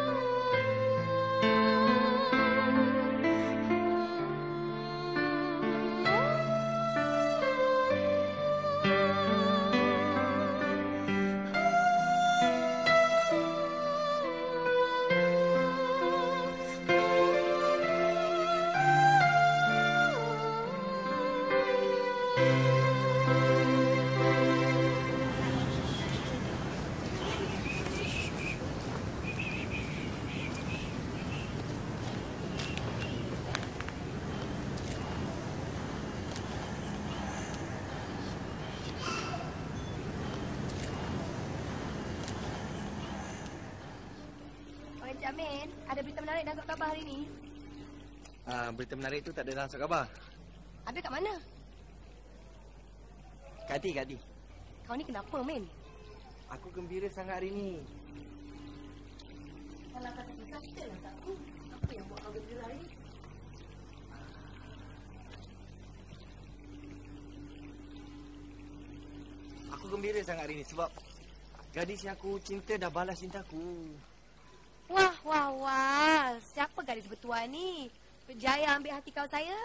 Encik Amin, ada berita menarik dalam surat khabar hari ni. Ah, berita menarik tu tak ada dalam surat khabar. Habis kat mana? Kak Ati, Kak Ati. Kau ni kenapa, Min? Aku gembira sangat hari ni. Kalau kata kata lah tak aku. Apa yang buat kau gembira hari ni? Aku gembira sangat hari ni sebab gadis yang aku cinta dah balas cintaku. Wah, wah, wah. Siapa gadis bertuah ni? Berjaya ambil hati kau saya.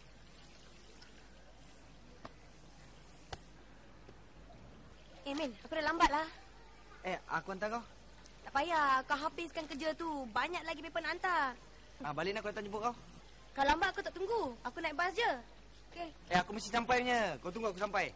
Eh, Min, aku dah lambat lah. Eh, aku hantar kau. Tak payah, kau habiskan kerja tu. Banyak lagi paper nak hantar. Ah, balik nak aku hantar jemput kau. Kau lambat aku tak tunggu. Aku naik bas je. Okey. Eh, aku mesti sampai punya. Kau tunggu aku sampai.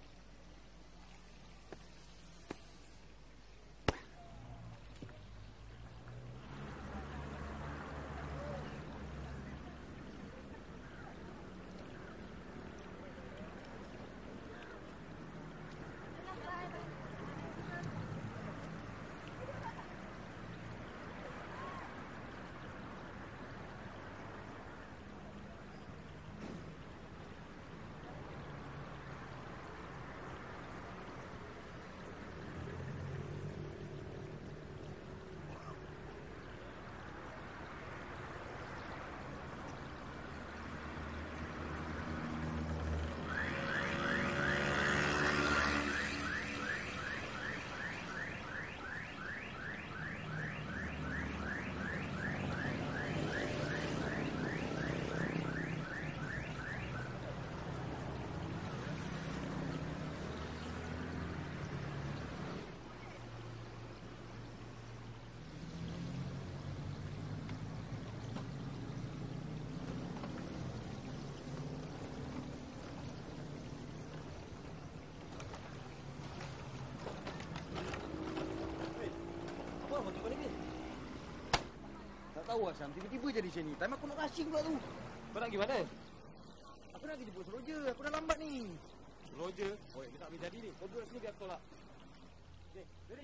tahu Asam, tiba-tiba jadi macam ni. Time aku nak rushing pula tu. Kau nak pergi mana? Aku nak pergi jemput Roger. Aku dah lambat ni. Roger? Oh, dia tak boleh jadi ni. Kau duduk sini biar aku tolak. Okay, ready?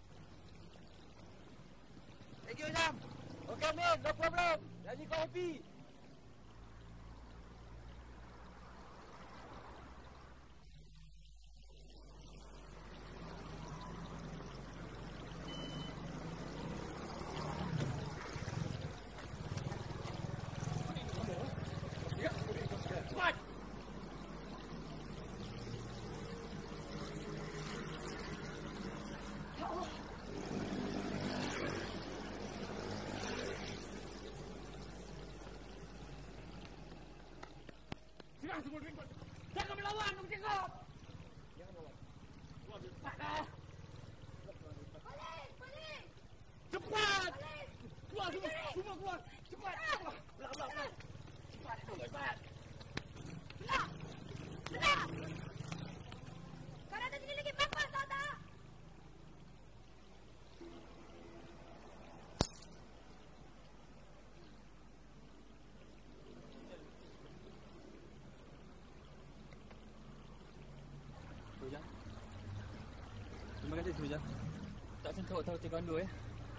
Thank you, Asam. Okay, man. No problem. Janji kau happy. Ya. Sekarang semua dua ikut. Jangan melawan, aku cakap. Jangan melawan. Keluar cepat dah. Balik, balik. Cepat. Keluar semua, semua keluar. Cepat. Belah, belah, belah. Cepat, cepat. Belah. Belah. Kalau ada sini lagi papa, tahu tak? Suja. Terima kasih Suja. Tak sangka awak tahu taekwondo ya.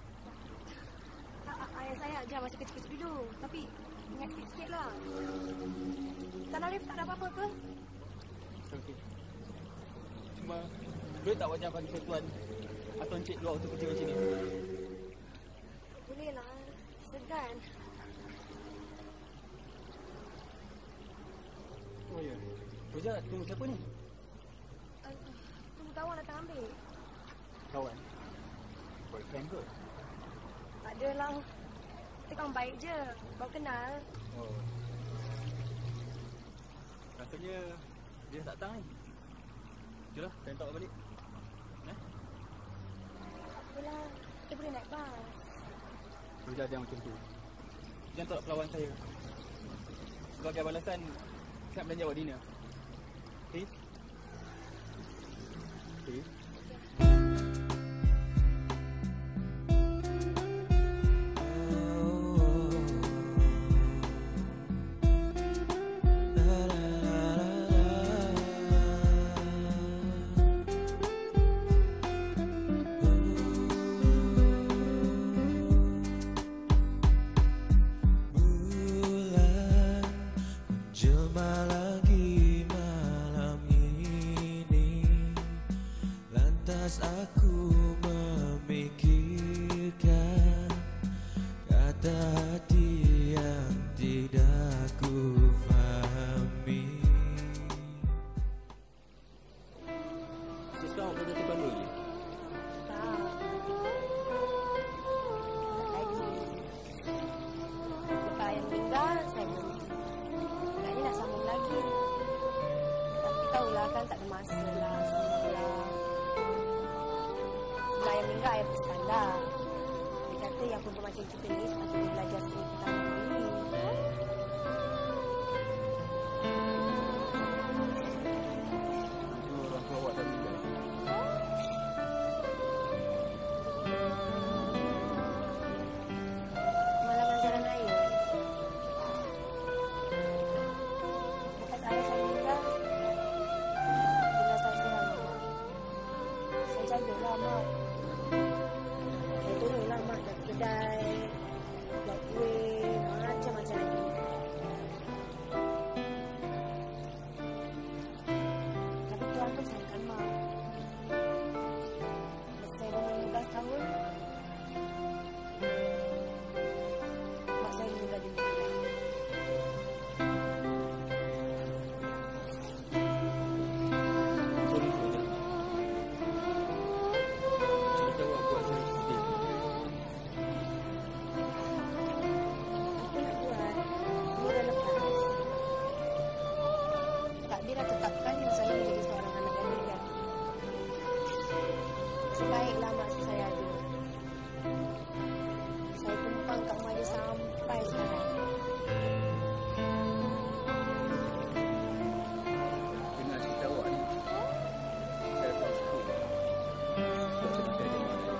Ayah saya ajar masa kecil-kecil dulu. Tapi ingat sikit-sikit lah. Tanah lift tak ada apa-apa ke? Okey. Cuma boleh tak wajah bagi saya tuan atau encik dua waktu kecil macam ni? Boleh lah. Segan. Oh ya. Suja, tunggu siapa ni? Uh, tunggu kawan datang ambil. Kawan? Boyfriend ke? Tak ada lah. Kita kawan baik je. Baru kenal. Oh. Rasanya dia tak datang ni. Jomlah, saya hantar awak balik. Eh? Yelah, kita boleh naik bas. Suja jangan macam tu. Jangan tolak pelawan saya. Sebagai balasan, saya belanja awak dinner. Please? Please? Jelma lagi malam ini, lantas aku memikirkan kata hati yang tidak ku fahami. Sekarang awak belajar taekwondo je? Tak. Lagi. Lepas ayah meninggal, saya agaknya nak sambung lagi. Tapi tahulah kan tak ada masa lah semula. Setelah ayah meninggal, ayah pesan dah. Dia kata yang perempuan macam kita ni sepatutnya belajar seni pertama dulu. Cuma orang tua awak dah meninggal. Malangan jalan raya. Lepas ayah saya meninggal, jenazah saya mak. Saya jagalah mak. Saya tolonglah mak dari kedai, buat kuih, macam-macam lagi. Tapi Tuhan pun sayangkan mak. Masa saya umur lima belas tahun, mak saya meninggal dunia. Sorry Suja. Saya tahu awak buat saya sedih. Apa nak buat? Semua dah lepas. Takdir dah tetapkan yang saya menjadi seorang anak yang mulia. Sebaiklah masa saya ada. Saya tumpang kat rumah dia sampai sekarang. Dengar cerita awak ni, saya tak suka. Buat cerita dia mana.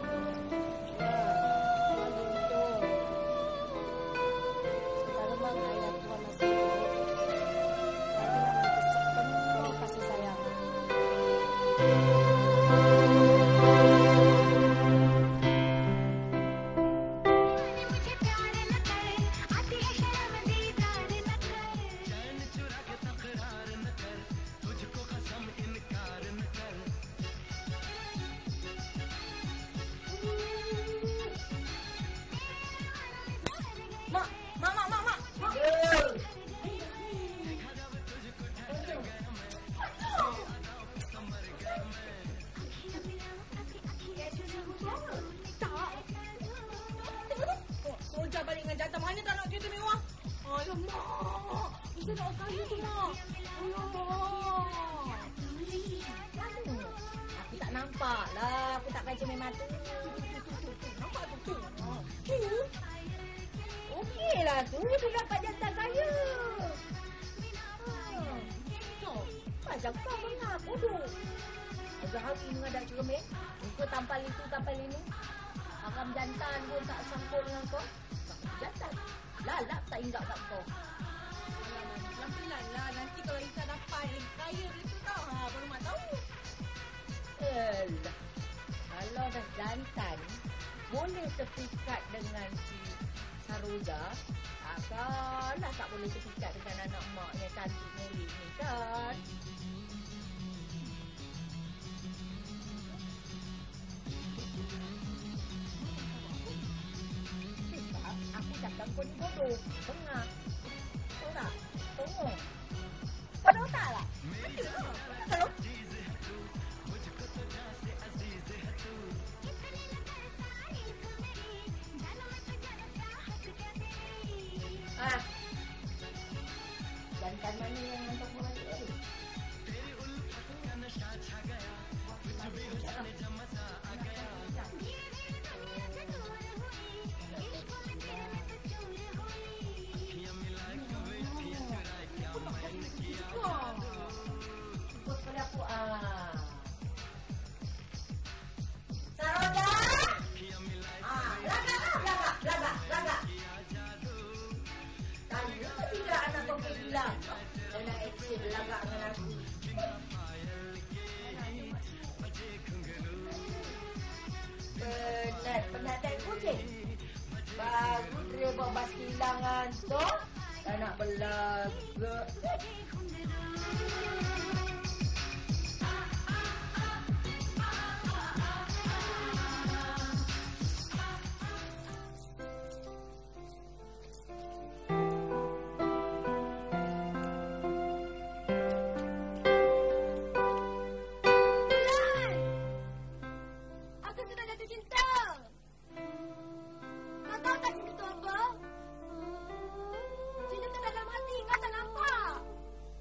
Sementara bang ayah tuan masih hidup, saya nak mempersek penuh kasih sayang. Mak, mak, mak, mak, mak. Mak. Soja balik dengan jantan mana tak nak kereta mewah? Alamak, saya nak kaya tu, Mak. Allah. Aku tak nampak lah. Aku tak baca memang tu. Nampak tu tu. Tu? Okey lah tu. Dia dapat jantan saya. Hmm. Macam kau mengaku tu. Agak hari mengadak cermin. Muka tampal itu, tampal ini. Haram jantan pun tak sangkut dengan kau. Tak jantan. Lalap tak ingat kat kau. Pelan-pelan lah. Nanti kalau Rita dapat yang kaya gitu tau. Ha, baru Mak tahu. Elah. Kalau dah jantan, boleh terpikat dengan si Saroja. Takkanlah tak boleh terpikat dengan anak mak yang cantik Mary ni kan. Aku cakap kau ni bodoh. Tengah. Tahu tak? Tunggu. Kau tahu tak lah? Ada lah. Kalau ah. Jantan mana yang hantar kau balik tadi? Ikut pada aku ah. Saroja! Ah, lagak lah, lagak, lagak, lagak. Tanya tidak anak kau pergi bilang. Kau nak action lagak dengan aku. Penat, penat tak kucing. Baru dia bawa bas kehilangan tu. Tak nak berlagak. Aku sudah jatuh cinta. Kau tahu tak cinta tu apa? Cinta tu dalam hati, kau tak nampak.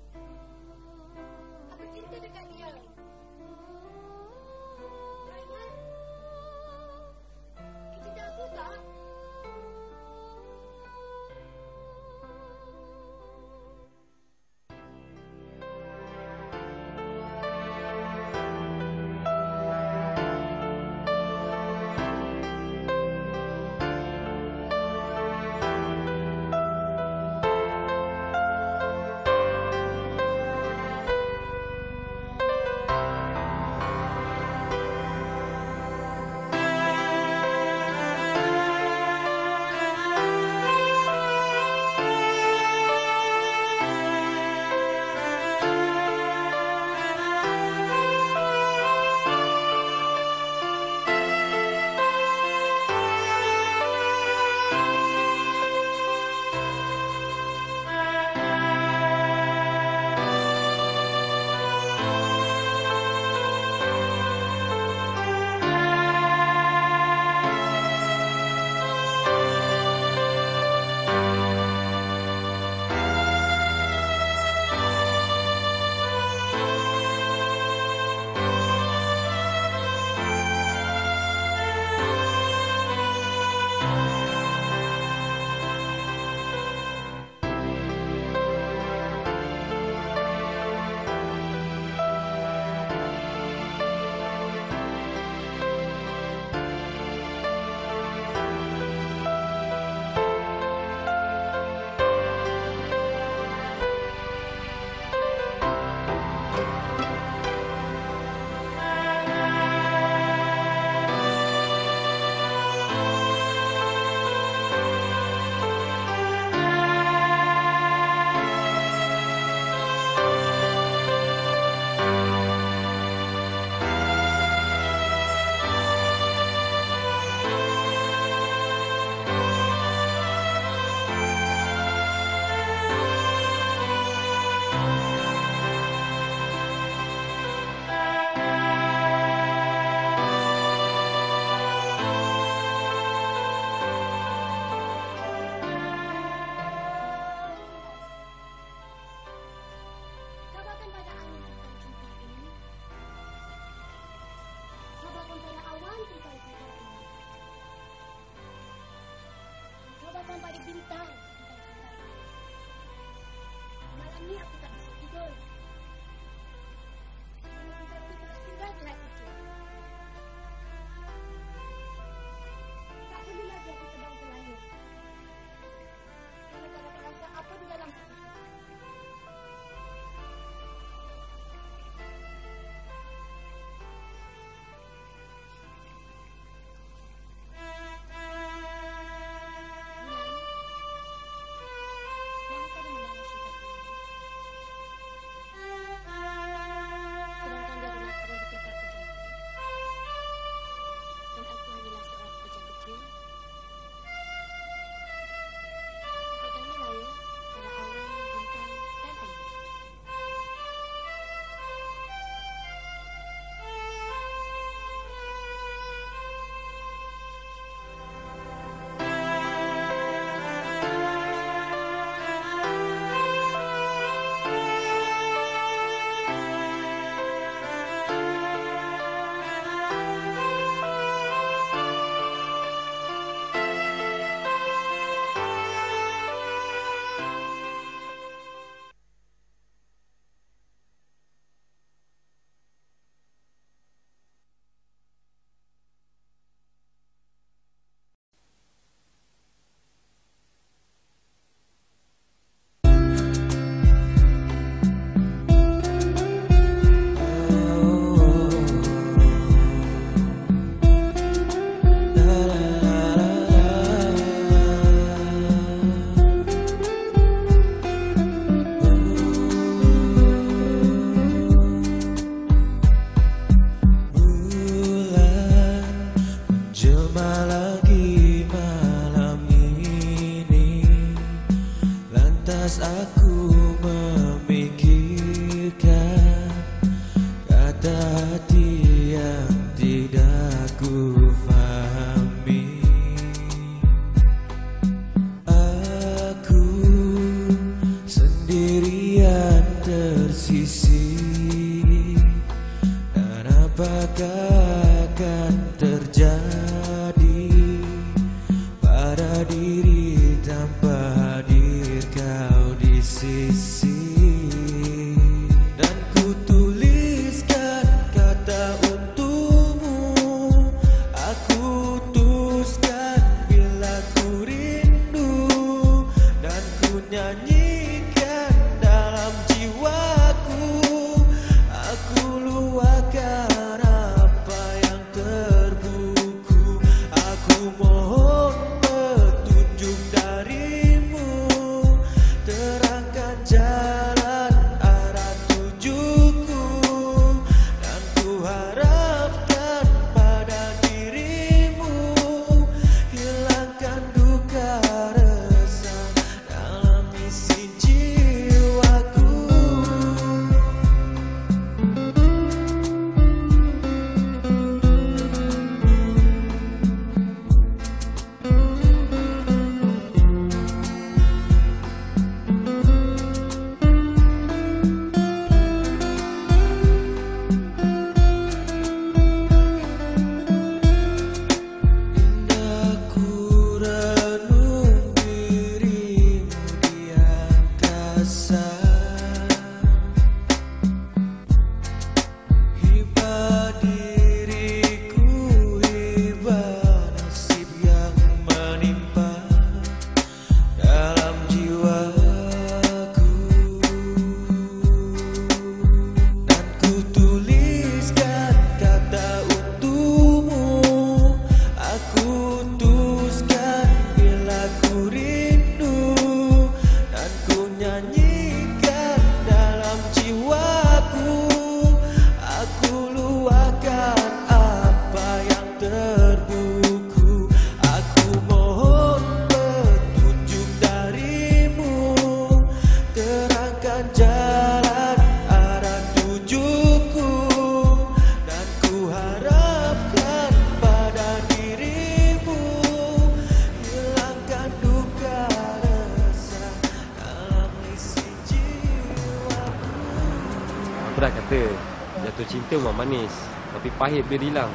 Bintang, malam ni aku tak bisa tidur. Tapi terus tinggal di hati kecil. Tak perlu lagi aku terbang ke langit. Kerana kau dapat rasa apa di dalam hati. Dah kata jatuh cinta memang manis, tapi pahit bila hilang.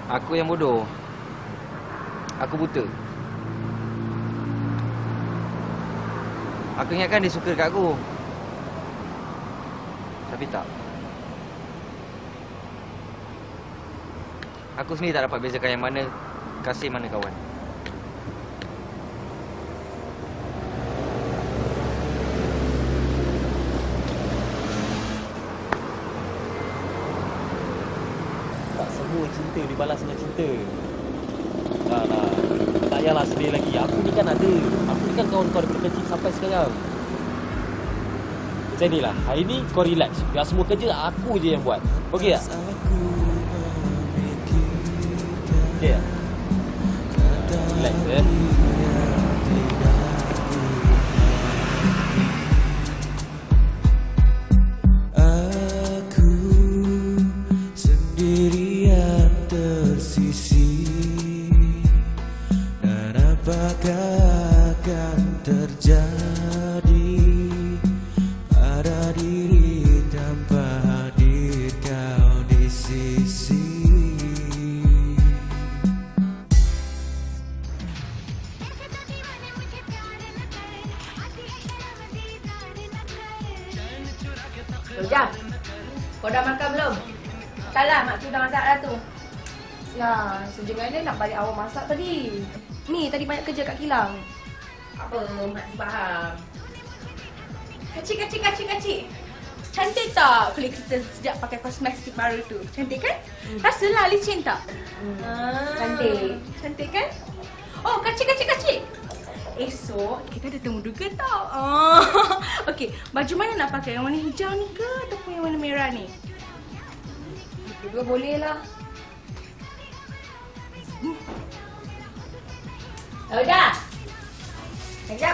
Aku yang bodoh. Aku buta. Aku ingatkan dia suka dekat aku. Tapi tak. Aku sendiri tak dapat bezakan yang mana kasih, mana kawan. Tak semua cinta dibalas dengan cinta. Dah lah. Tak payahlah sedih lagi. Aku ni kan ada. Aku ni kan kawan kau daripada kecil sampai sekarang. Macam ni lah. Hari ni kau relax. Biar semua kerja aku je yang buat. Okey tak? Okey tak? Relax eh. Aku sendirian tersisih, dan apakah akan terjadi pada diri tanpa hadir kau di sisi. Rojak, kau dah makan belum? Tak lah, mak tu dah masak dah tu. Lah, sejengan dia nak balik awal masak tadi. Ni tadi banyak kerja kat kilang. Apa, mak faham. Kacik, kacik, kacik, kacik. Cantik tak kulit kita sejak pakai kosmetik baru tu? Cantik kan? Hmm. Rasalah licin tak? Hmm. Ah, Cantik. Cantik kan? Oh, kacik, kacik, kacik. Esok kita ada temu duga tau. Oh. Okey, baju mana nak pakai? Yang warna hijau ni ke ataupun yang warna merah ni? Dua boleh lah. Hmm. Oh, dah. Sekejap.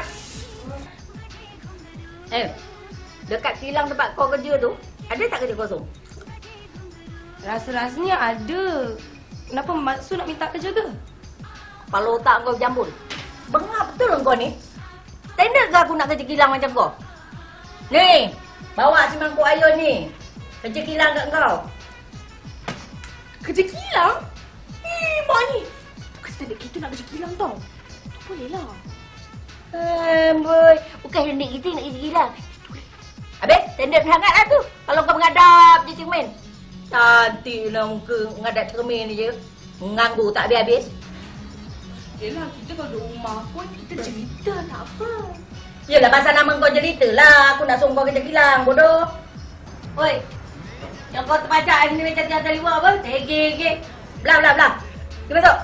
Eh, dekat kilang tempat kau kerja tu, ada tak kerja kosong? Rasa-rasanya ada. Kenapa maksud nak minta kerja ke? Kepala otak kau jambul. Bengap betul kau ni. Standard ke aku nak kerja kilang macam kau? Ni, bawa si mangkuk ayun ni. Kerja kilang kat kau. Kerja kilang? Eh, mak ni. Bukan standard kita nak kerja kilang tau. Tu boleh lah. Eh, boy. Bukan standard kita nak kerja kilang. Habis, standard sangat lah tu. Kalau kau mengadap je cermin. Cantiklah muka mengadap cermin je. Mengganggu tak habis-habis. Yelah, kita kalau duduk rumah pun kita cerita tak apa. Yelah, pasal nama kau cerita lah. Aku nak suruh kau kerja kilang, bodoh. Oi, yang kau terpajak ni macam tiada lima apa? Tege-ge. Belah, belah, belah. Cuba masuk.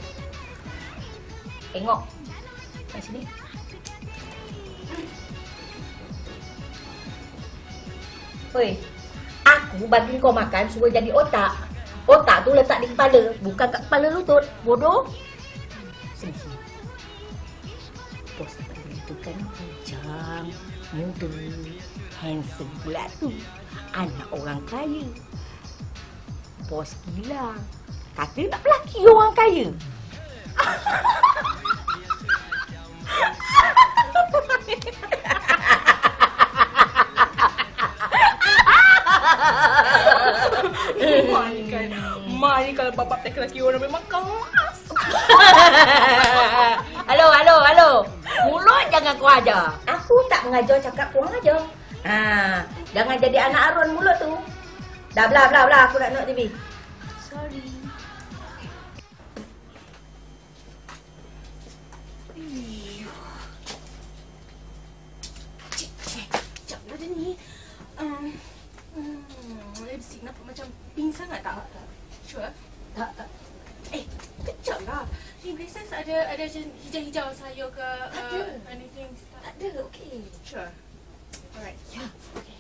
Tengok. Kat sini. Oi, aku bagi kau makan suruh jadi otak. Otak tu letak di kepala, bukan kat kepala lutut. Bodoh. Sini, sini. Bos tadi itu kan bujang, muda, handsome pula tu. Anak orang kaya. Bos kilang. Kata nak pelaki orang kaya. Mak ni kan, mak ni kalau bapak tak lelaki orang memang keras. Halo, halo, halo. Mulut jangan kau ajar. Aku tak mengajar cakap kurang ajar. Ha, jangan jadi anak Arun mulut tu. Dah belah, belah, belah. Aku nak tengok T V. Sorry. Cik, cik. Sekejap lah dia ni. Um, hmm, lipstick nampak macam pink sangat tak? Sure? Tak, tak. Eh, kejap lah. Ni braces ada ada hijau-hijau sayur ke uh, anything? Tak ada, okey. Sure. Alright. Ya, okey.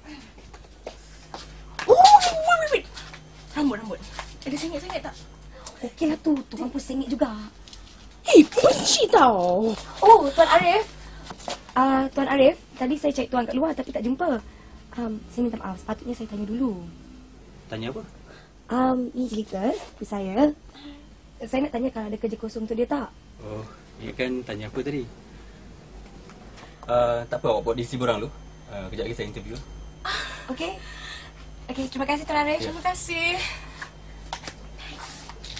Oh, wait, wait, wait. Rambut, rambut. Ada sengit-sengit tak? Okey lah tu, tukang pun sengit juga. Eh, benci tau. Oh, Tuan Arif. Uh, Tuan Arif, tadi saya cari Tuan kat luar tapi tak jumpa. Um, saya minta maaf, sepatutnya saya tanya dulu. Tanya apa? Um, ni Jelika, ibu saya. Saya nak tanya kalau ada kerja kosong tu dia tak? Oh, ya kan tanya apa tadi? Uh, tak apa, awak buat diisi borang dulu. Uh, kejap lagi saya interview. Okey. Okey, terima kasih Tuan Arif. Ya. Terima kasih.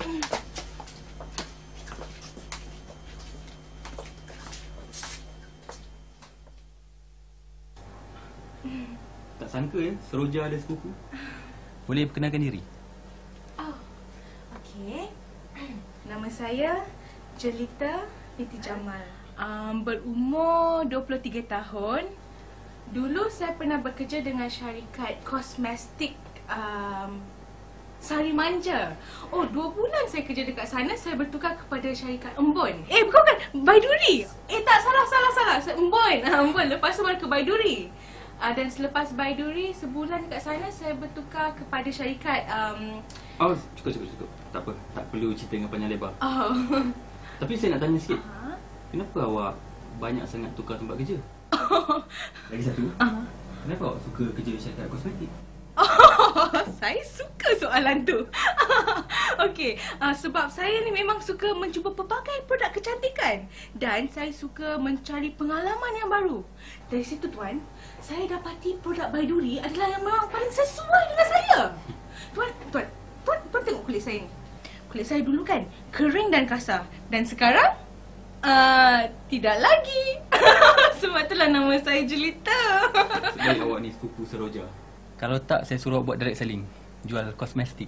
Tak sangka ya, Seroja ada sepupu. Boleh perkenalkan diri? Oh, okey. Nama saya Jelita binti Jamal. Um, berumur dua puluh tiga tahun. Dulu saya pernah bekerja dengan syarikat kosmetik um, Sari Manja. Oh, dua bulan saya kerja dekat sana, saya bertukar kepada syarikat Embun. Eh, bukan, bukan. Baiduri. Eh, tak, salah, salah, salah. Embun. Embun. Lepas tu baru ke Baiduri. Uh, dan selepas Baiduri, sebulan kat sana, saya bertukar kepada syarikat... Um... Oh, cukup, cukup, cukup. Tak apa. Tak perlu cerita dengan panjang lebar. Oh. Tapi saya nak tanya sikit. Uh-huh. Kenapa awak banyak sangat tukar tempat kerja? Lagi satu. Uh-huh. Kenapa awak suka kerja syarikat kosmetik? Oh, saya suka soalan tu. Okey, uh, sebab saya ni memang suka mencuba pelbagai produk kecantikan. Dan saya suka mencari pengalaman yang baru. Dari situ tuan, saya dapati produk Baiduri adalah yang memang paling sesuai dengan saya. Tuan, tuan, tuan, tuan tengok kulit saya ni. Kulit saya dulu kan kering dan kasar. Dan sekarang, uh, tidak lagi. Sebab itulah nama saya Jelita. Sebaik awak ni sepupu Seroja. Kalau tak, saya suruh buat direct selling. Jual kosmetik.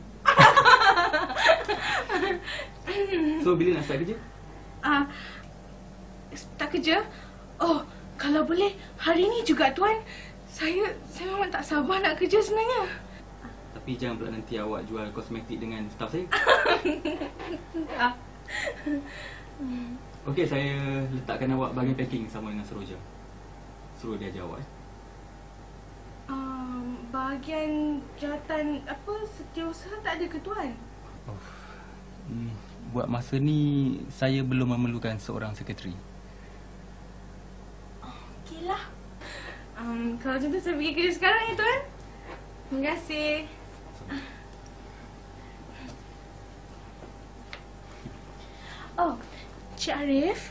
So, bila nak start kerja? Ah, uh, start kerja? Oh, kalau boleh hari ni juga tuan. Saya saya memang tak sabar nak kerja sebenarnya. Tapi jangan pula nanti awak jual kosmetik dengan staff saya. Ah. Okey, saya letakkan awak bahagian packing sama dengan Seroja. Suruh dia ajar awak. Eh. Um, bahagian jawatan apa setiausaha tak ada ke tuan? Oh. Hmm, buat masa ni saya belum memerlukan seorang sekretari. Okeylah. Um, kalau macam tu saya pergi kerja sekarang ya tuan. Terima kasih. Oh, Cik Arif.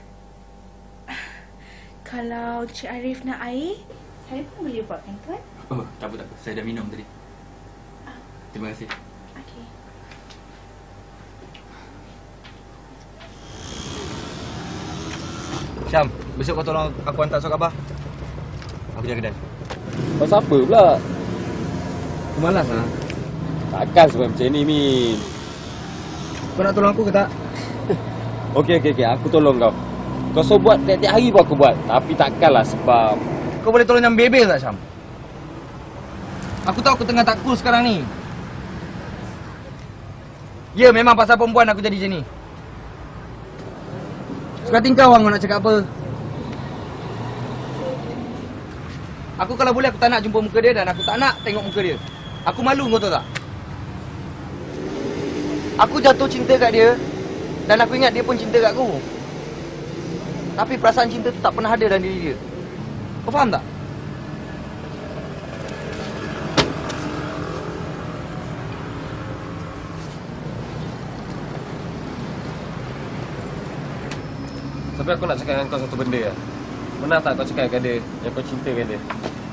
Kalau Cik Arif nak air, saya pun boleh buatkan tuan. Oh, tak apa, tak apa. Saya dah minum tadi. Terima kasih. Okey. Syam, besok kau tolong aku hantar surat khabar. Aku jaga kedai. Kau siapa pula? Aku malas lah. Takkan sebab macam ni, Min. Kau nak tolong aku ke tak? Okey, okey, okey. Aku tolong kau. Kau suruh buat tiap-tiap hari pun aku buat. Tapi takkanlah sebab... Kau boleh tolong jangan bebel tak, Syam? Aku tahu aku tengah tak cool sekarang ni. Ya, memang pasal perempuan aku jadi macam ni. Suka hati kau orang nak cakap apa. Aku kalau boleh aku tak nak jumpa muka dia dan aku tak nak tengok muka dia. Aku malu, kau tahu tak? Aku jatuh cinta kat dia dan aku ingat dia pun cinta kat aku. Tapi perasaan cinta tu tak pernah ada dalam diri dia. Kau faham tak? Tapi aku nak cakap dengan kau satu benda lah. Pernah tak kau cakap dengan dia yang kau cintakan dia?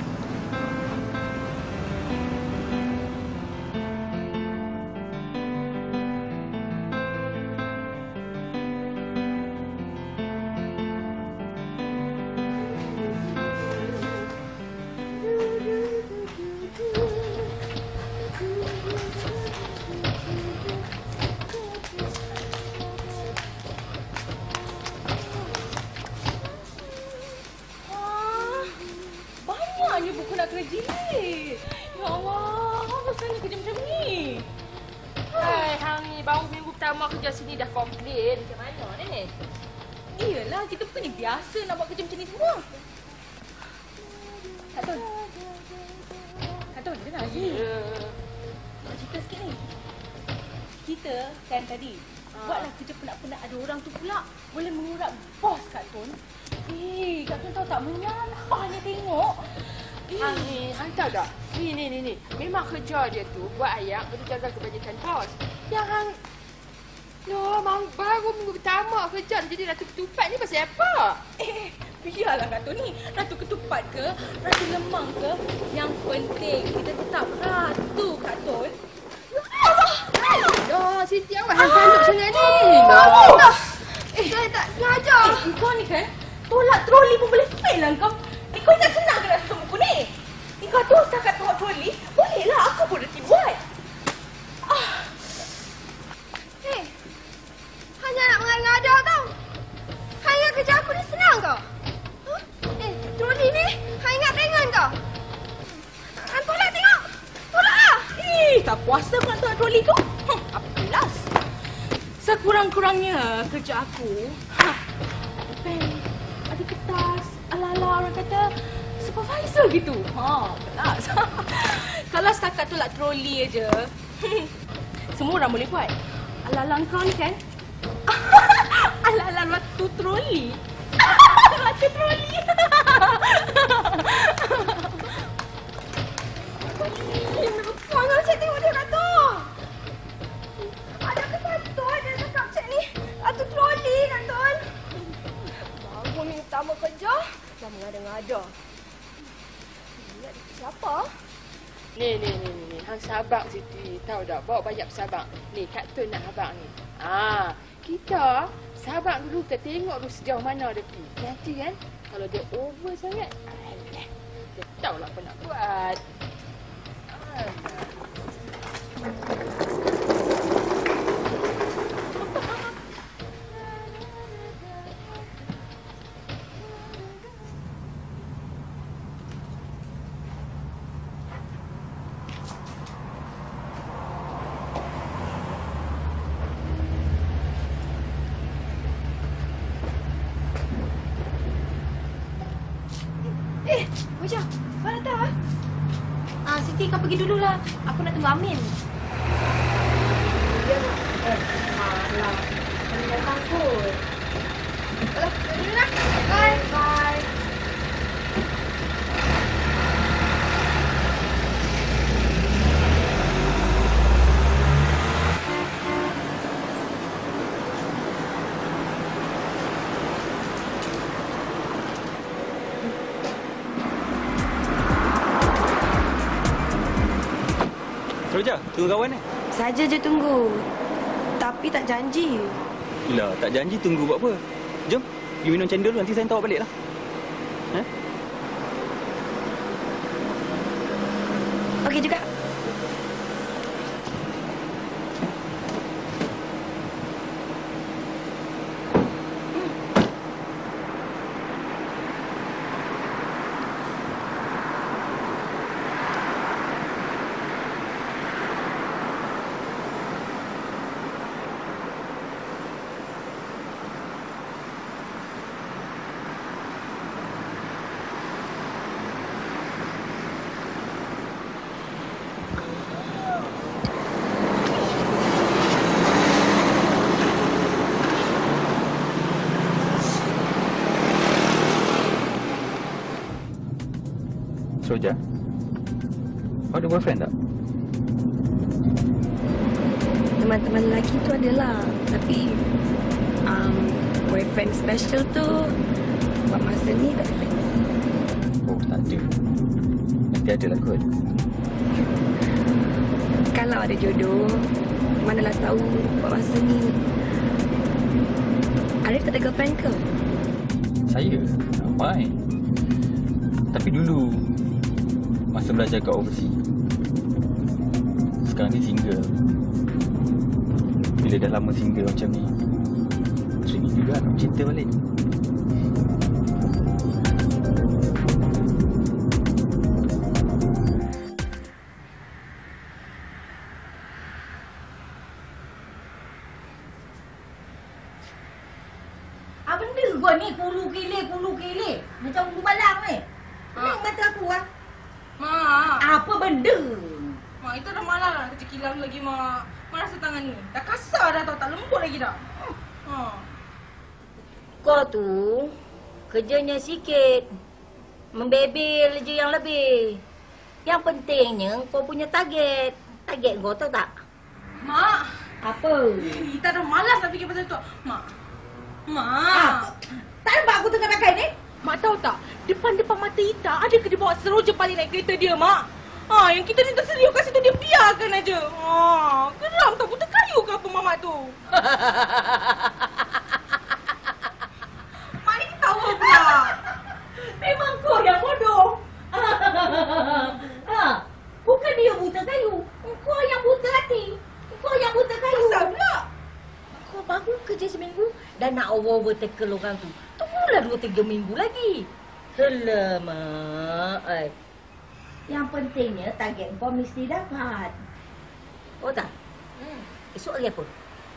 Dia tu buat ayam untuk jaga kebajikan bos. Yang hang Loh, mang baru minggu pertama kerja jadi Ratu Ketupat ni pasal apa? Eh, biarlah Ratu ni. Ratu Ketupat ke, Ratu Lemang ke, yang penting kita tetap Ratu, Kak Tun. Dah, Ah, Siti awak yang tanduk sangat ni. Lah. Eh, saya tak sengaja. Eh, kau ni kan, tolak troli pun boleh fail lah kau. Eh, kau nak senang ke nak susun buku ni? Eh, kau tu setakat tolak troli, bolehlah aku pun reti buat. Ah. Hei, hanya nak mengada-ngada tau. Hang ingat kerja aku ni senang kau? Huh? Eh, troli ni, hang ingat ringan kau? Hang tolak tengok. Tolak lah. Eh, tak puasa kau nak tolak troli tu? Hm, apa kelas? Sekurang-kurangnya kerja aku, ha, ada pen, ada kertas, ala-ala orang kata supervisor gitu. Ha, kelas. Kalau setakat tolak troli aja, semua orang boleh buat. Ala-ala kau ni kan? Ala-ala waktu troli. Waktu troli. Mana saya tengok dia kata? Ada ke satu ada cakap cik ni? Ada troli kan Tol? Bangun ni pertama kerja, dah mengada-ngada. Ni ada siapa? Ni, ni, ni, ni, ni. Hang sabar Siti. Tahu tak, bawa banyak sabar. Ni, Kak Tun nak abang ni. Ah, kita sabar dulu, kita tengok dulu sejauh mana dia pergi. Nanti kan, kalau dia over sangat, alah, dia tahulah apa nak buat. Alah. Eh, Wajah, kau datang ah? Ah, Siti kau pergi dululah. Aku nak tunggu Amin. Dia eh, malah. Amin dah takut. Alah, pergi dulu lah. Bye. Bye. Roja, tunggu kawan ni. Saja je tunggu. Tapi tak janji. Lah, tak janji tunggu buat apa? Jom, pergi minum cendol nanti saya hantar balik lah. Ha? Okey juga. Roja, kau ada boyfriend tak? Teman-teman lelaki tu adalah. Tapi um, boyfriend special tu buat masa ni tak ada. Oh, tak ada. Nanti ada lah kot. Kalau ada jodoh, manalah tahu buat masa ni. Arif tak ada girlfriend ke? Saya? Ramai. Tapi dulu masa belajar kat overseas. Sekarang ni single. Bila dah lama single macam ni, sering juga nak cinta balik. Apa benda kau ni? Kulu kile, kulu kile. Macam bulu balang ni. Tengok mata aku ah. Mak. Apa benda? Mak, itu dah malah lah kerja kilang lagi, Mak. Mak rasa tangan ni. Dah kasar dah tau, tak lembut lagi dah. Ha. Kau tu kerjanya sikit. Membebel je yang lebih. Yang pentingnya kau punya target. Target kau tahu tak? Mak. Apa? Kita dah malas nak fikir pasal tu. Mak. Mak. Tak nampak aku tengah pakai ni? Mak tahu tak? Depan-depan mata Ita ada ke dia bawa seroja paling naik kereta dia, Mak? Ha, yang kita ni tersedia kat situ dia biarkan aja. Ha, geram tau, buta Melayu ke apa Mamat tu? Mak ni ketawa pula. Memang kau yang bodoh. Ha, bukan dia buta kayu. Kau yang buta hati. Kau yang buta kayu. Asal pula? Kau baru kerja seminggu dan nak over-over tackle orang tu. Tunggulah dua tiga minggu lagi. Selamat. Ay. Yang pentingnya target kau mesti dapat. Oh tak? Hmm. Esok hari apa?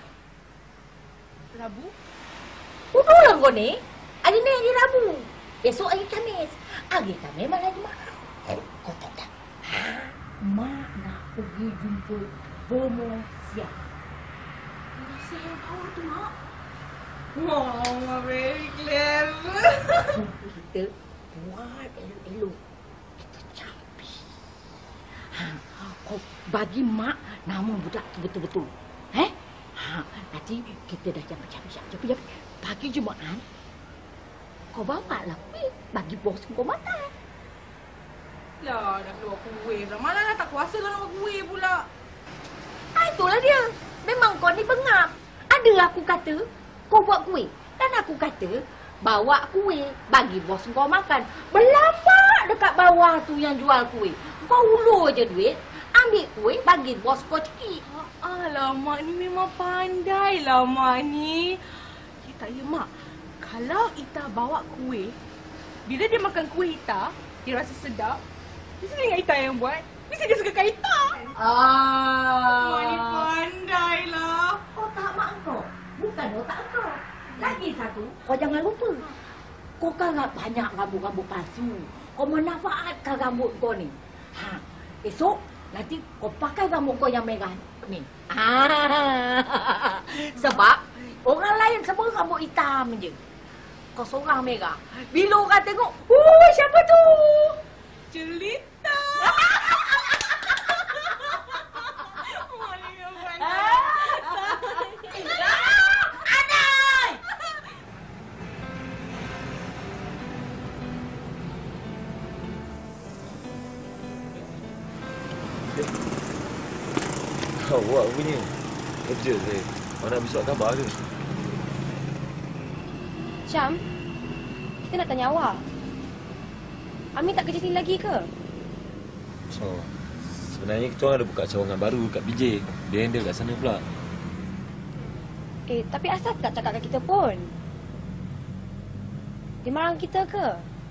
Rabu? Bodoh lah kau ni. Hari ni hari Rabu. Esok hari Khamis. Hari Khamis malam Jumaat. Oh, kau tak tak. Ha, Mak nak pergi jumpa Bomosia. Bomosia yang bawah tu, Mak? Wow, Mak very clever. Kita buat elok-elok. Kita campi. Ha, kau bagi Mak nama budak tu betul-betul. Eh? Ha, nanti kita dah jangan campi-campi. Tapi pagi Jumaat, kau bawa lah kuih bagi bos kau makan. Lah, dah keluar kuih pula. Mana dah tak kuasa lah nak kuih pula. Ah, itulah dia. Memang kau ni bengap. Ada aku kata, kau buat kuih. Dan aku kata, bawa kuih bagi bos kau makan. Berlambat dekat bawah tu yang jual kuih. Kau ulur je duit, ambil kuih bagi bos kau cekik. Alah, Mak ni memang pandai lah Mak ni. Ya, tak ya, Mak. Kalau Ita bawa kuih, bila dia makan kuih Ita, dia rasa sedap. Mesti dengan Ita yang buat. Mesti dia sukakan Ita. Ah. Mak ni pandai lah. Otak mak kau, bukan otak kau. Lagi satu, kau jangan lupa. Kau kan banyak rambut-rambut palsu. Kau memanfaatkan rambut kau ni. Ha, esok nanti kau pakai rambut kau yang merah ni. Ah. Sebab orang lain semua rambut hitam je. Kau seorang merah. Bila orang tengok, "Oh, siapa tu?" Jelita. Awak punya kerja saya. Mana habis surat khabar ke? Syam, kita nak tanya awak. Amin tak kerja sini lagi ke? So, sebenarnya kita orang ada buka cawangan baru kat B J. Dia handle kat sana pula. Eh, tapi asal tak cakap kat kita pun? Dia marah kita ke?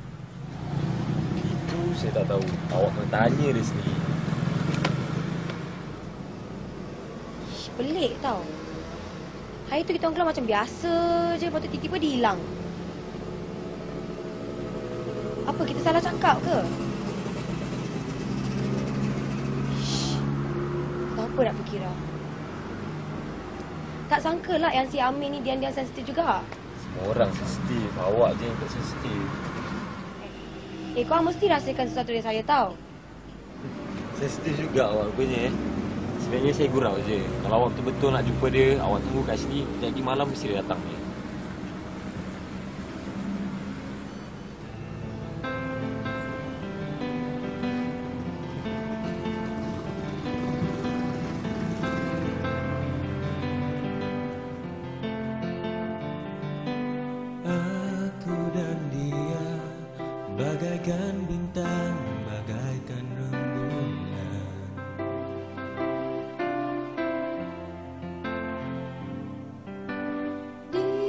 Itu saya tak tahu. Awak kena tanya dia sendiri. Ish, pelik tau. Hari tu kita orang keluar macam biasa je. Lepas tu tiba-tiba dia hilang. Apa, kita salah cakap ke? Ish, tak apa nak fikir lah. Tak sangka lah yang si Amin ni diam-diam sensitif juga. Semua orang sensitif. Awak je yang tak sensitif. Eh, kau mesti rahsiakan sesuatu dari saya tau. Sensitif juga awak rupanya eh. Sebenarnya saya gurau je. Kalau awak betul-betul nak jumpa dia, awak tunggu kat sini. Jadi malam mesti dia datang je. Aku dan dia bagaikan bintang, bagaikan rembulan. Di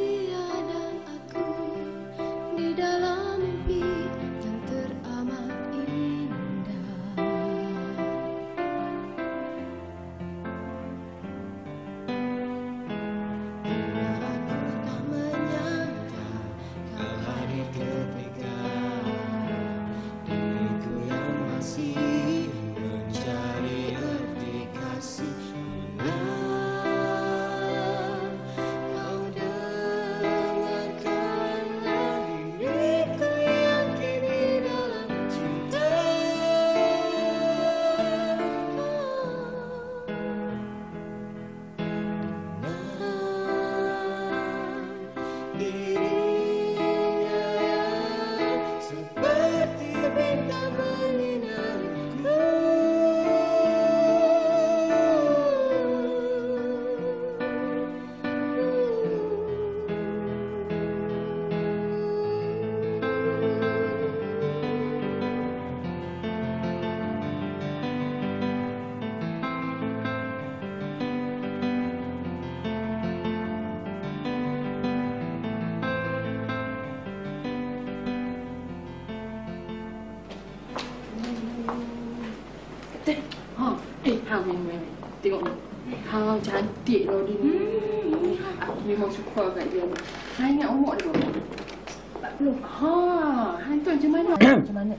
Teh. Ha. Eh, hang memang. Tengok ni. Hang cantik lah dia ni. Aku memang suka kat dia ni. Hang ingat umur dia berapa? empat puluh. Ha. Hang tu macam mana? Macam mana?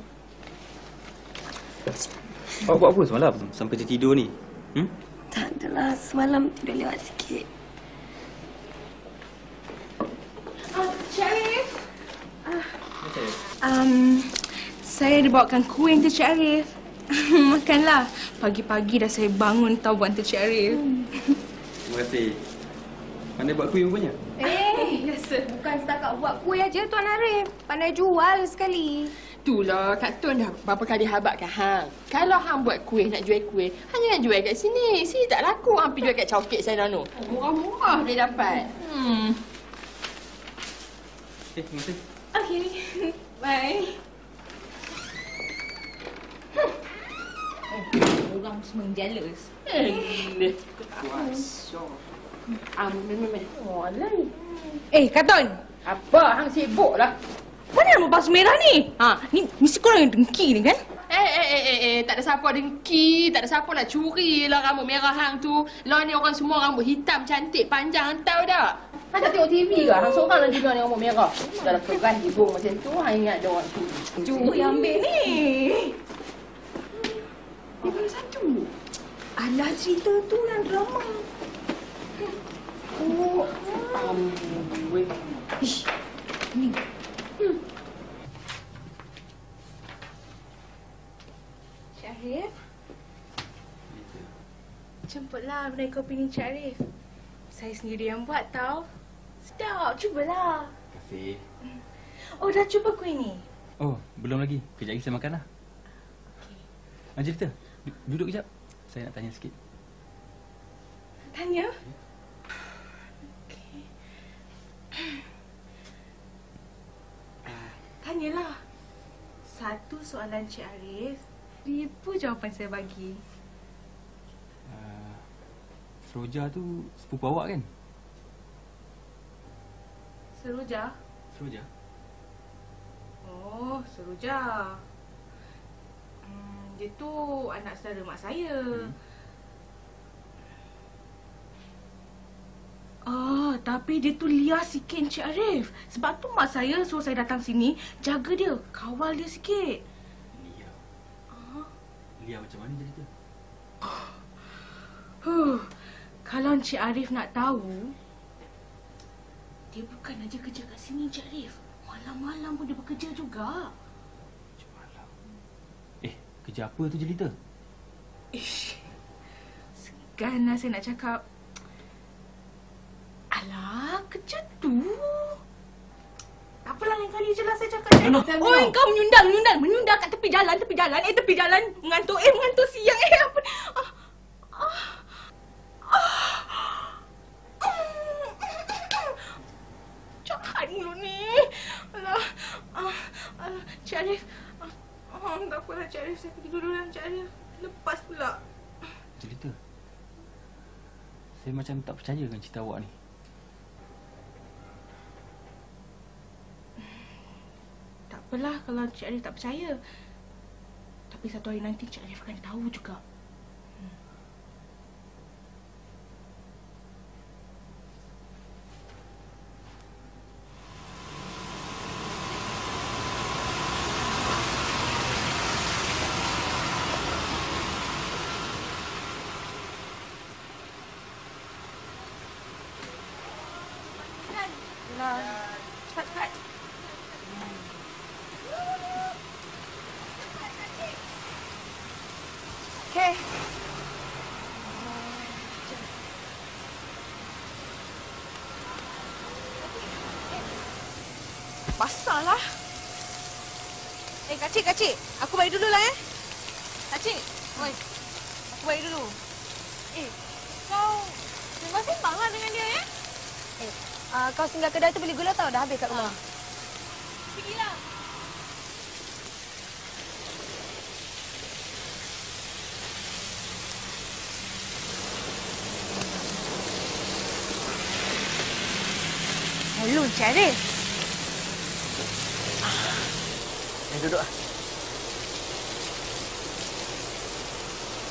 Awak buat apa semalam sampai tertidur ni? Hmm? Tak adalah, semalam tidur lewat sikit. Ah, Cik Arif. Ah, Macam um, saya dibawakan kuih untuk Cik Arif. Makanlah. Pagi-pagi dah saya bangun tahu buat untuk Cik Arif. Terima kasih. Pandai buat kuih rupanya? Eh, biasa. Bukan setakat buat kuih aja Tuan Arif. Pandai jual sekali. Itulah, Kak Tun dah berapa kali habaq kan hang. Kalau hang buat kuih, nak jual kuih, hang jangan jual kat sini. Sini tak laku, hang pergi jual kat Chowkit saya tu. Murah-murah dia dapat. Hmm. Eh, terima kasih. Okey. Bye. Orang semua jealous. Eh, kuasa. Ah, memang. Oh, lain. Eh, Kak Tun. Apa? Hang sibuk lah. Mana nama basuh merah ni? Ha, ni mesti korang yang dengki ni kan? Eh, eh, eh, eh, eh, tak ada siapa dengki, tak ada siapa nak curi lah rambut merah hang tu. Lah ni orang semua rambut hitam, cantik, panjang, tahu tak? Hang tak tengok T V ke? Hang seorang lah juga ni rambut merah. Dalam keran hidung macam tu, hang ingat ada orang curi. Curi ambil ni. Dia baru satu. Alah, cerita tu yang drama. Oh, amboi. Ish, ni. Hmm. Cik Arif. Jemputlah kedai kopi ni Cik Arif. Saya sendiri yang buat tau. Sedap, cubalah. Terima kasih. Oh, dah cuba kuih ni? Oh, belum lagi. Kejap lagi saya makanlah. Okey. Angelita, duduk kejap. Saya nak tanya sikit. Tanya? Tanyalah. Satu soalan Cik Arif, ribu jawapan saya bagi. Uh, Seroja tu sepupu awak kan? Seroja? Seroja? Oh, Seroja. Hmm, dia tu anak saudara mak saya. Hmm. Ah, tapi dia tu liar sikit Encik Arif. Sebab tu mak saya suruh saya datang sini, jaga dia, kawal dia sikit. Liar? Ah. Liar macam mana jadi tu? Huh, kalau Encik Arif nak tahu, dia bukan aja kerja kat sini Encik Arif. Malam-malam pun dia bekerja juga. Kerja malam? Eh, kerja apa tu Jelita? Ish, seganlah saya nak cakap. Alah, kerja tu. Tak apalah, lain kali je lah saya cakap. No, no, oh, no. Kau menyundang, menyundang, menyundang kat tepi jalan, tepi jalan. Eh, tepi jalan, mengantuk. Eh, mengantuk siang. Eh, apa ni? Ah. Ah. Ah. Jahat mulut ni. Alah. Ah. Alah, Cik Arif. Ah. Oh, tak apalah, Cik Arif. Saya pergi dulu lah, Cik Arif. Lepas pula. Jelita, saya macam tak percaya dengan cerita awak ni. Tak apalah kalau Cik Arif tak percaya. Tapi satu hari nanti Cik Arif akan tahu juga. Hmm. Cepat-cepat. Okey. Basahlah. Eh, kacik, kacik. Aku balik dulu lah, eh. Kacik. Oi. Aku balik dulu. Eh, kau sembang-sembang lah dengan dia, eh. Eh, uh, kau singgah kedai tu beli gula tau. Dah habis kat rumah. Ha. Pergilah. Hello, Cik Arif. Eh, duduk lah.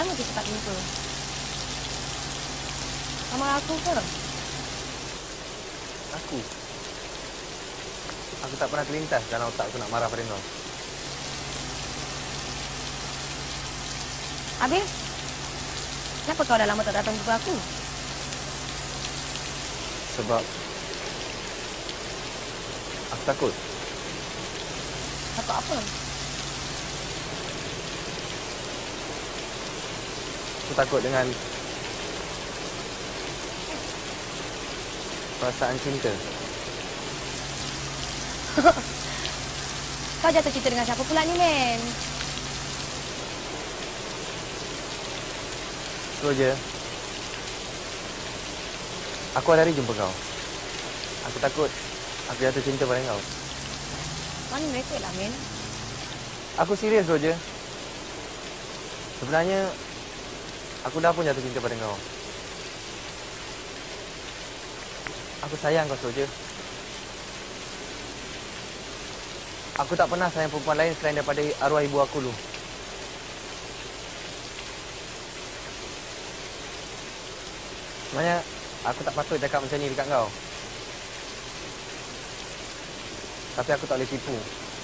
mana kita tak jumpa? Sama aku ke? Aku? Aku tak pernah terlintas dalam otak aku nak marah pada kau. Habis? Kenapa kau dah lama tak datang jumpa aku? Sebab aku takut. Takut apa? Aku takut dengan perasaan cinta. Kau jatuh cinta dengan siapa pula ni, men? Tu je. Aku ada hari jumpa kau. Aku takut aku jatuh cinta pada kau. Mana mereka lah, men? Aku serius, Roger. Sebenarnya, aku dah pun jatuh cinta pada kau. Aku sayang kau, Roger. Aku tak pernah sayang perempuan lain selain daripada arwah ibu aku dulu. Sebenarnya, aku tak patut cakap macam ni dekat kau. Tapi aku tak boleh tipu.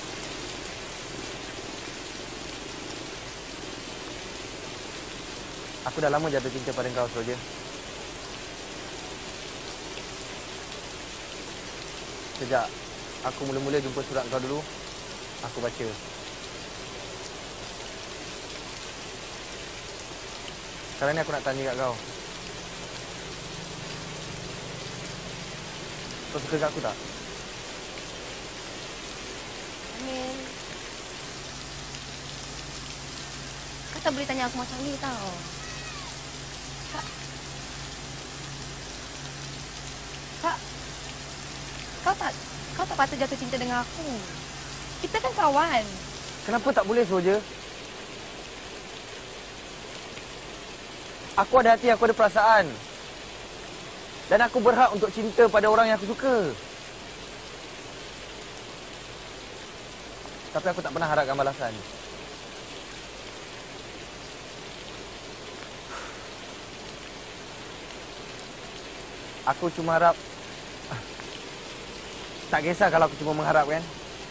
Aku dah lama jatuh cinta pada kau, Roger. Sejak aku mula-mula jumpa surat kau dulu, aku baca. Sekarang ni aku nak tanya kat kau. Kau suka kat aku tak? Amin. Kau tak boleh tanya aku macam ni tau. Kak. Kak. Kau tak kau tak patut jatuh cinta dengan aku. Kita kan kawan. Kenapa tak boleh, Roger? Aku ada hati, aku ada perasaan. Dan aku berhak untuk cinta pada orang yang aku suka. Tapi aku tak pernah harapkan balasan. Aku cuma harap... Tak kisah kalau aku cuma mengharap, kan?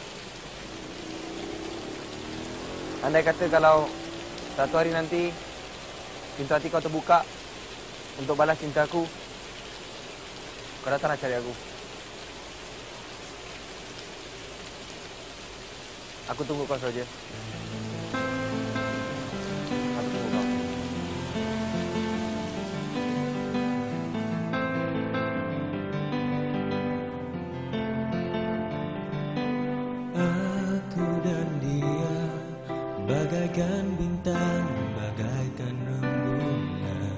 Andai kata kalau satu hari nanti pintu hati kau terbuka untuk balas cinta aku, kau datang nak cari aku. Aku tunggu kau saja. Aku tunggu kau. Aku dan dia bagaikan bintang, bagaikan rembulan.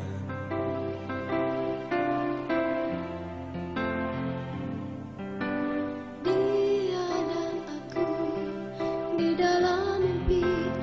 Dia dan aku di dalam mimpi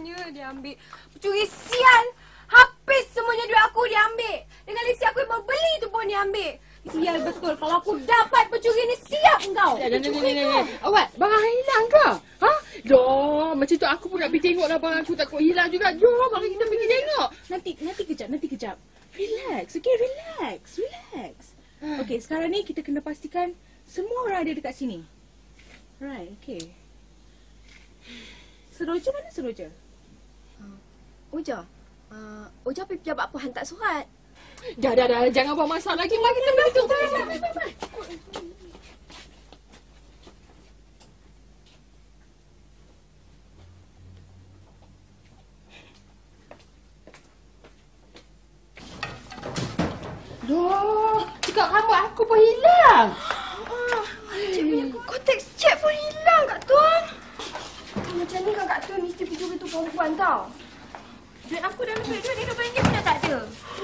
semuanya dia ambil. Pencuri sial. Habis semuanya duit aku dia ambil. Dengan lipstick aku yang mau beli tu pun dia ambil. Sial betul. Kalau aku dapat pencuri ni, siap engkau. Ya, ni, ni, ni, ni. Awak, barang hilang ke? Ha? Jom, macam tu aku pun nak pergi tengok lah barang aku takut hilang juga. Jom, mari kita pergi tengok. Nanti, nanti kejap, nanti kejap. Relax, okay, relax, relax. Okay, sekarang ni kita kena pastikan semua orang ada dekat sini. Right, okay. Seroja mana Seroja? Uh, Oja. Uh, Oja pergi pejabat apa hantar surat. Dah, dah, dah. Jangan buat masalah lagi. Mari kita pergi tengok. Mari, mari, mari. Loh, cakap rambut aku pun hilang. Ah, Cik punya konteks cek pun hilang Kak Tun. Macam ni kan Kak Tun mesti pencuri tu perempuan tau. Duit aku dalam duit duit ni dua ringgit pun dah tak ada.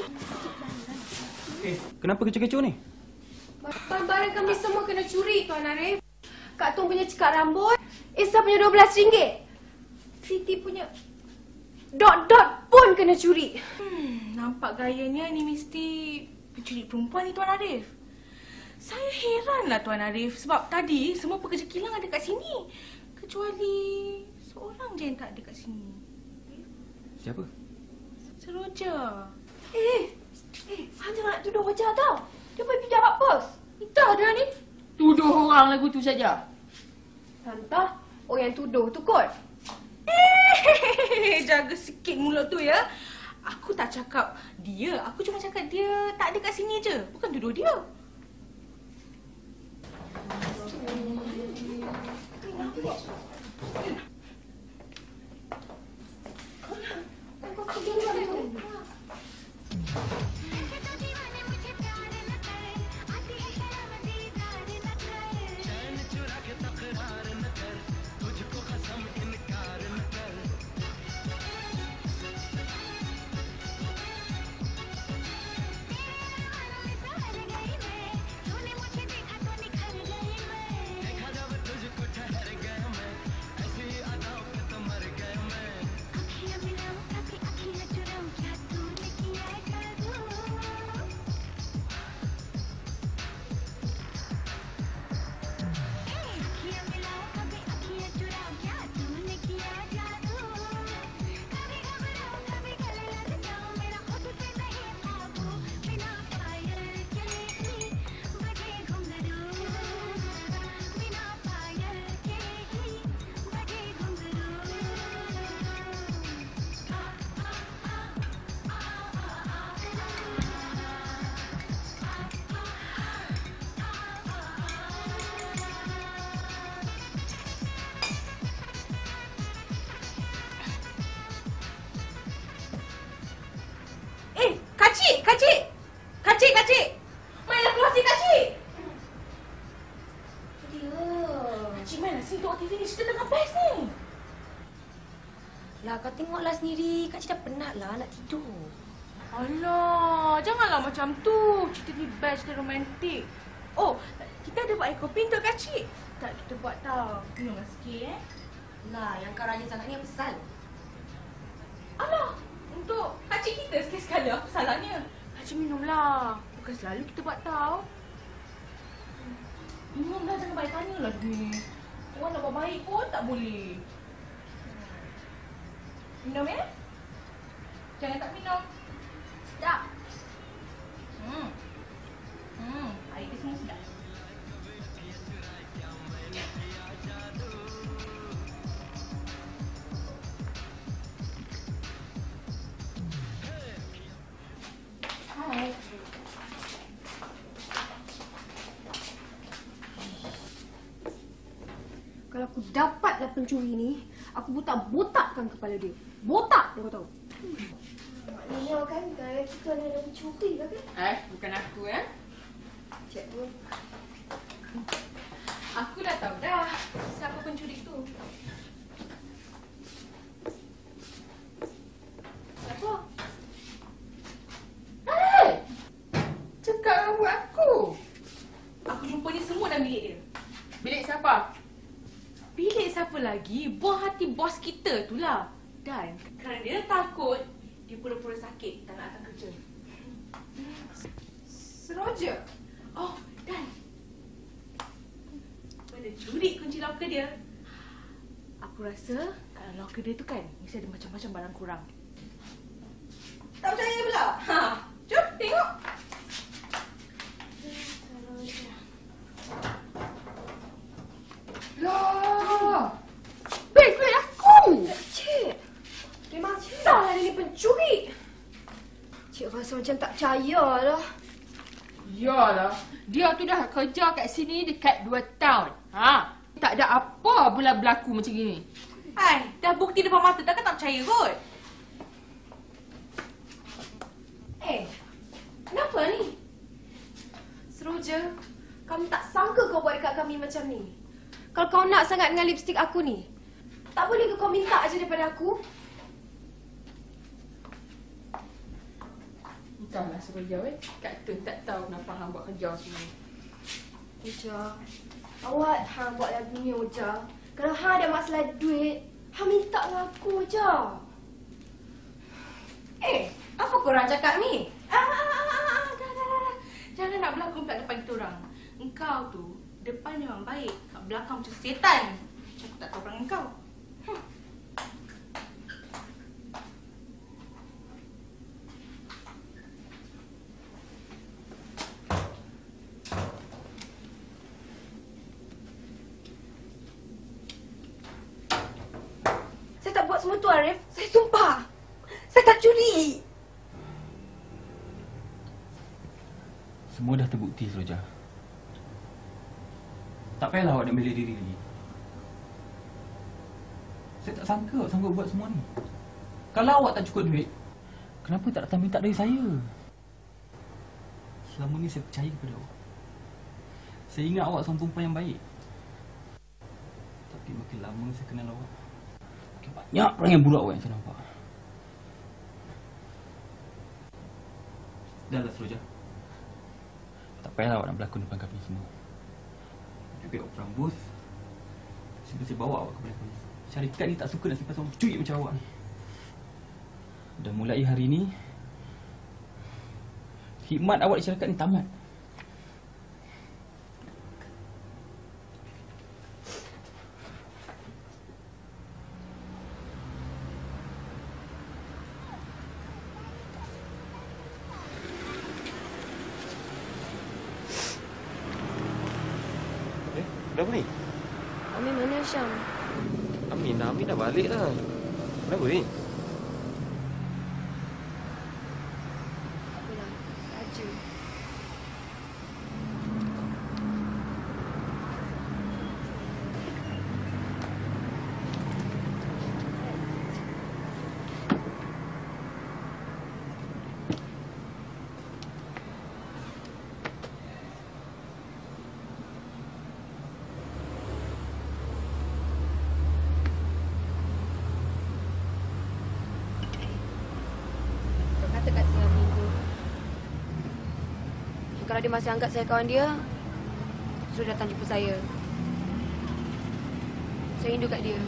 Eh, kenapa kecoh-kecoh ni? Barang-barang kami semua kena curi Tuan Arif. Kak Tun punya cekat rambut, Esa punya dua belas ringgit. Siti punya dot-dot pun kena curi. Hmm, nampak gayanya ni mesti pencuri perempuan ni Tuan Arif. Saya heranlah Tuan Arif sebab tadi semua pekerja kilang ada kat sini. Kecuali seorang je yang tak ada kat sini. Siapa? Seroja. Eh, eh, hanya nak tuduh wajah tau. Dia pergi pejabat pos. Entah dah ni. Tuduh orang lagu tu saja. Entah, orang yang tuduh tu kot. Eh, jaga sikit mulut tu ya. Aku tak cakap dia, aku cuma cakap dia tak ada kat sini je. Bukan tuduh dia. Kacik, kacik. Kacik, kacik. Mainlah keluar si kacik. Dia. Kacik mainlah sini tengok T V ni. Cerita tengah best ni. Lah kau tengoklah sendiri. Kak Cik dah penat lah nak tidur. Alah, janganlah macam tu. Cerita ni best dan romantik. Oh, kita ada buat air kopi untuk Kak Cik. Tak, kita buat tau. Minumlah sikit eh. Lah, yang kau rajin sangat ni apa pasal? Alah, untuk Kak Cik kita sekali-sekala apa salahnya? Kak Cik minumlah. Bukan selalu kita buat tau. Minumlah, jangan banyak tanya lah ni. Orang nak buat baik pun tak boleh. Minum ya? Jangan tak minum. Sedap. Hmm. Hmm, air dia semua sedap. Hai. Kalau aku dapatlah pencuri ni, aku botak-botakkan kepala dia. Botak dia kau tahu. Maknanya kan gaya kita ni ada pencuri lah kan? Eh, bukan aku eh. Cik tu. Aku dah tahu dah siapa pencuri tu. Apa? Hei! Cekak rambut aku. Aku jumpanya semua dalam bilik dia. Bilik siapa? Bilik siapa lagi? Buah hati bos kita tu lah. Dan kerana dia takut, dia pura-pura sakit tak nak datang kerja. Seroja? Oh, Dan. Mana curi kunci loker dia. Aku rasa kalau loker dia tu kan, mesti ada macam-macam barang kurang. Tak percaya pula? Ha, jom tengok. Lah! Beg-beg aku! Cik, memang salah dia ni pencuri. Cik rasa macam tak percaya lah. Yalah, dia tu dah kerja kat sini dekat dua tahun. Ha? Tak ada apa pula berlaku macam gini. Hai, dah bukti depan mata, takkan tak percaya kot? Eh, kenapa ni? Seroja, kami tak sangka kau buat dekat kami macam ni. Kalau kau nak sangat dengan lipstick aku ni, tak boleh ke kau minta aja daripada aku? Entahlah Seroja weh. Kak Tun tak tahu kenapa hang buat kerja sini. Uja, awak hang buat lagu ni Uja. Kalau hang ada masalah duit, hang minta dengan aku Uja. Eh, apa korang cakap ni? Ah, ah, ah, ah, ah, dah, dah, dah. Jangan nak berlakon pula depan kita orang. Engkau tu, depan memang baik. Kat belakang macam setan. Macam aku tak tahu orang engkau. Hmm. Saya tak buat semua tu Arif. Saya sumpah. Saya tak curi. Semua dah terbukti, Seroja. Tak payahlah awak nak bela diri lagi. Saya tak sangka awak sanggup buat semua ni. Kalau awak tak cukup duit, kenapa tak datang minta dari saya? Selama ni saya percaya kepada awak. Saya ingat awak seorang perempuan yang baik. Tapi makin lama saya kenal awak, makin banyak orang yang buruk awak yang saya nampak. Dahlah Seroja. Tak payahlah awak nak berlakon depan kami semua. Lebih awak perang bos, saya mesti bawa awak kepada polis. Syarikat ni tak suka nak simpan seorang pencuri macam awak ni. Dan mulai hari ni, khidmat awak di syarikat ni tamat. Kenapa ni? Amin mana Syam? Amin dah, Amin dah balik dah. Kenapa ni? Apalah, raja. Kalau dia masih anggap saya kawan dia, suruh datang jumpa saya. Saya rindu kat dia.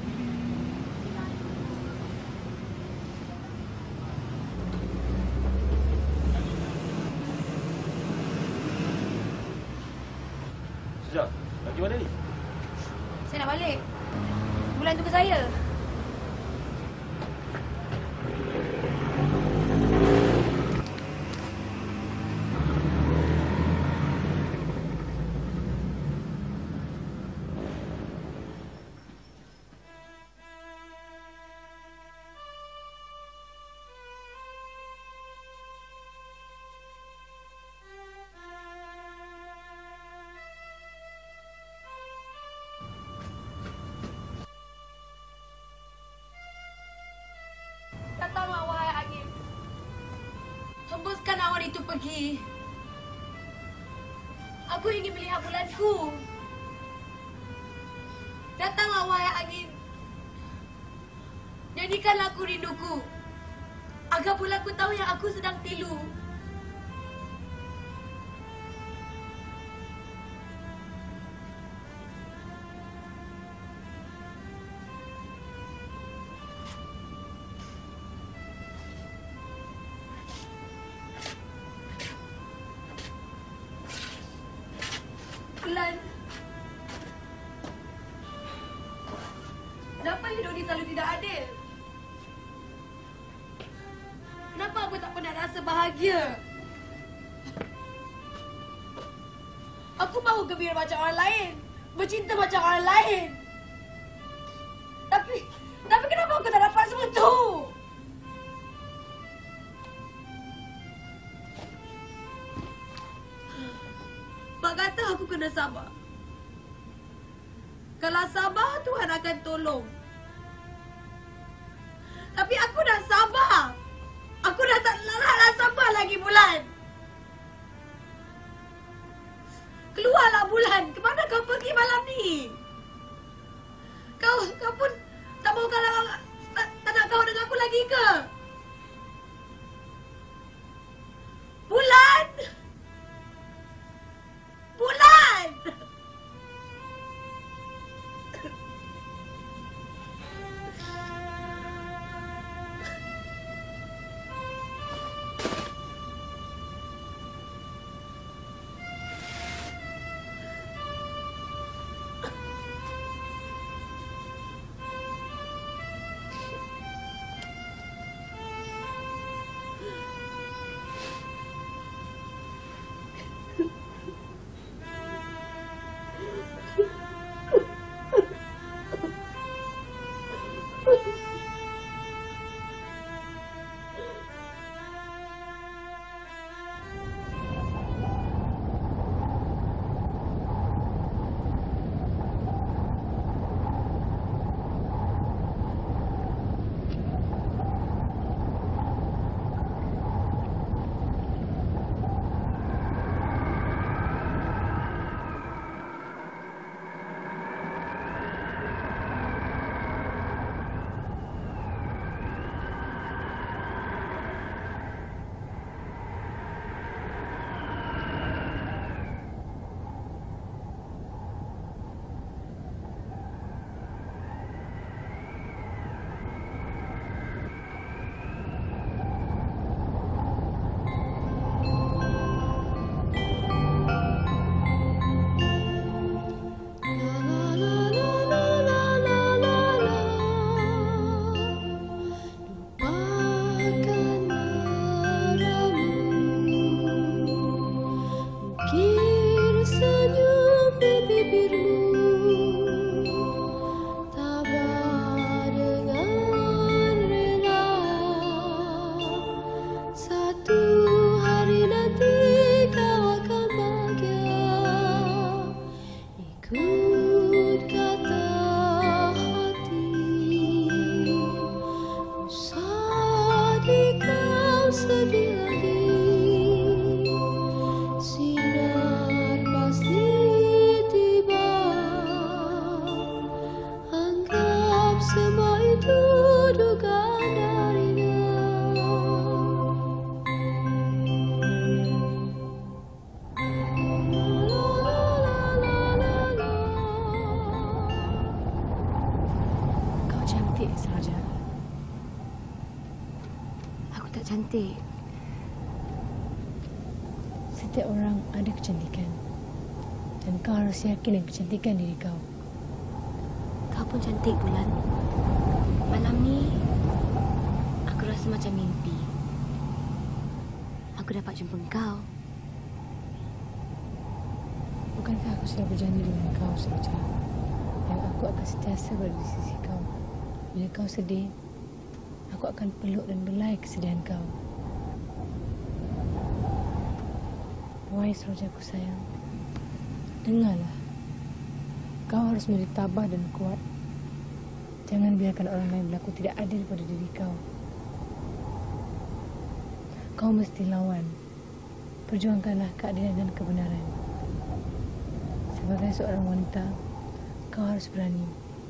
Sekejap, nak pergi mana ni? Saya nak balik. Bulan tunggu saya. Datanglah wahai angin. Hembuskan awan itu pergi. Aku ingin melihat bulanku. Datanglah wahai angin. Nyanyikanlah aku rinduku. Agar bulanku tahu yang aku sedang pilu. Bulan. Kenapa hidup ni selalu tidak adil? Kenapa aku tak pernah rasa bahagia? Aku mahu gembira macam orang lain, bercinta macam orang lain. Tapi, tapi kenapa aku tak dapat semua tu? Mak kata aku kena sabar. Kalau sabar, Tuhan akan tolong. Tapi aku dah sabar. Aku dah tak nak sabar lagi, Bulan. Keluarlah, Bulan. Kemana kau pergi malam ni? Kau, kau pun tak mahu kalau tak, tak nak kawan dengan aku lagi ke? Bulan! Bulan! Cantik. Setiap orang ada kecantikan. Dan kau harus yakin dengan kecantikan diri kau. Kau pun cantik, Bulan. Malam ni, aku rasa macam mimpi. Aku dapat jumpa kau. Bukankah aku sudah berjanji dengan kau saja yang aku akan sentiasa berada di sisi kau. Bila kau sedih, aku akan peluk dan belai kesedihan kau. Wahai Serojaku sayang, dengarlah. Kau harus menjadi tabah dan kuat. Jangan biarkan orang lain berlaku tidak adil pada diri kau. Kau mesti lawan. Perjuangkanlah keadilan dan kebenaran. Sebagai seorang wanita, kau harus berani.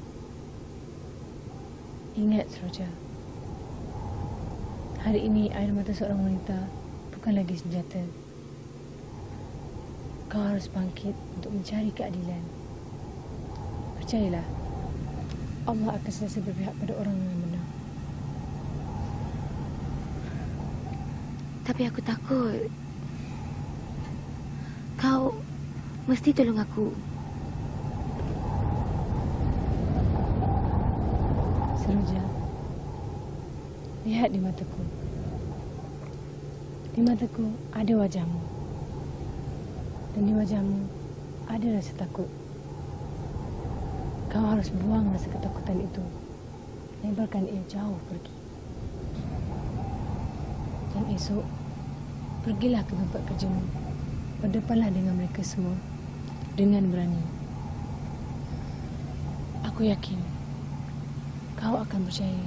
Ingat, Seroja. Hari ini air mata seorang wanita bukan lagi senjata. Kau harus bangkit untuk mencari keadilan. Percayalah, Allah akan sentiasa berpihak pada orang yang benar. Tapi aku takut kau Mesti tolong aku. Seroja, lihat di mataku. Di mataku ada wajahmu. Dan di wajahmu ada rasa takut. Kau harus buang rasa ketakutan itu. Lemparkan ia jauh pergi. Dan esok, pergilah ke tempat kerjamu. Berdepanlah dengan mereka semua. Dengan berani. Aku yakin kau akan percaya.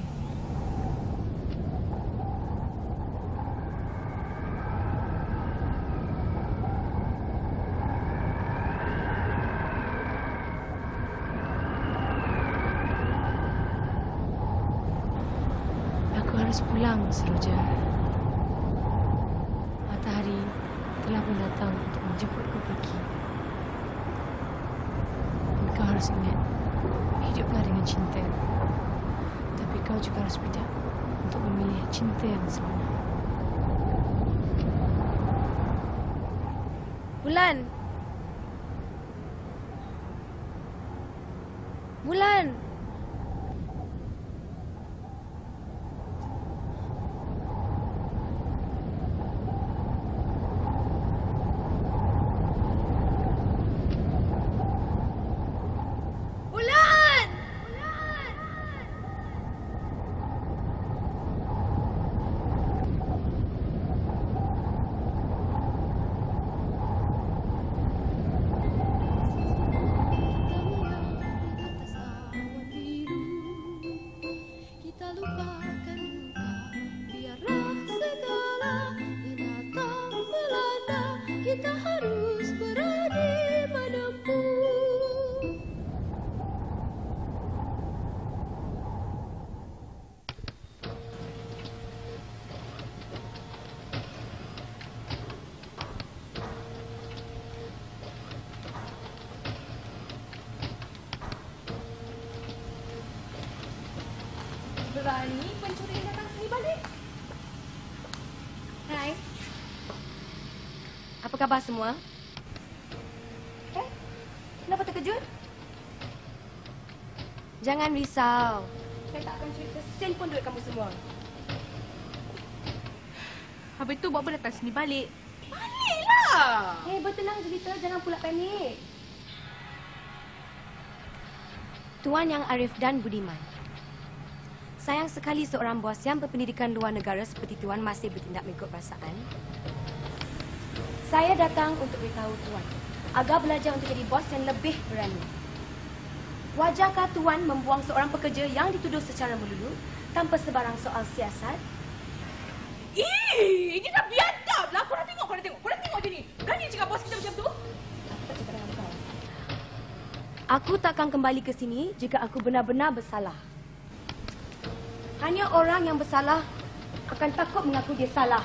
Aku harus pulang, Seroja. Matahari telah pun datang untuk menjemputku pergi. Dan kau harus ingat, hiduplah dengan cinta. Tapi kau juga harus bijak untuk memilih cinta yang sebenar. Bulan. Bulan. Berani pencuri datang sini balik. Hai. Apa khabar semua? Eh, kenapa terkejut? Jangan risau. Saya tak akan curi sesen pun duit kamu semua. Habis tu buat apa datang sini balik? Baliklah! Eh, bertenang Jelita. Jangan pula panik. Tuan Yang Arif dan Budiman. Sayang sekali seorang bos yang berpendidikan luar negara seperti Tuan masih bertindak mengikut perasaan. Saya datang untuk beritahu Tuan agar belajar untuk jadi bos yang lebih berani. Wajarkah Tuan membuang seorang pekerja yang dituduh secara melulu tanpa sebarang soal siasat? Ih, ini dah biadab lah. Korang tengok, korang tengok. Korang tengok je ni. Berani cakap bos kita macam tu? Aku takkan kembali ke sini jika aku benar-benar bersalah. Hanya orang yang bersalah akan takut mengaku dia salah.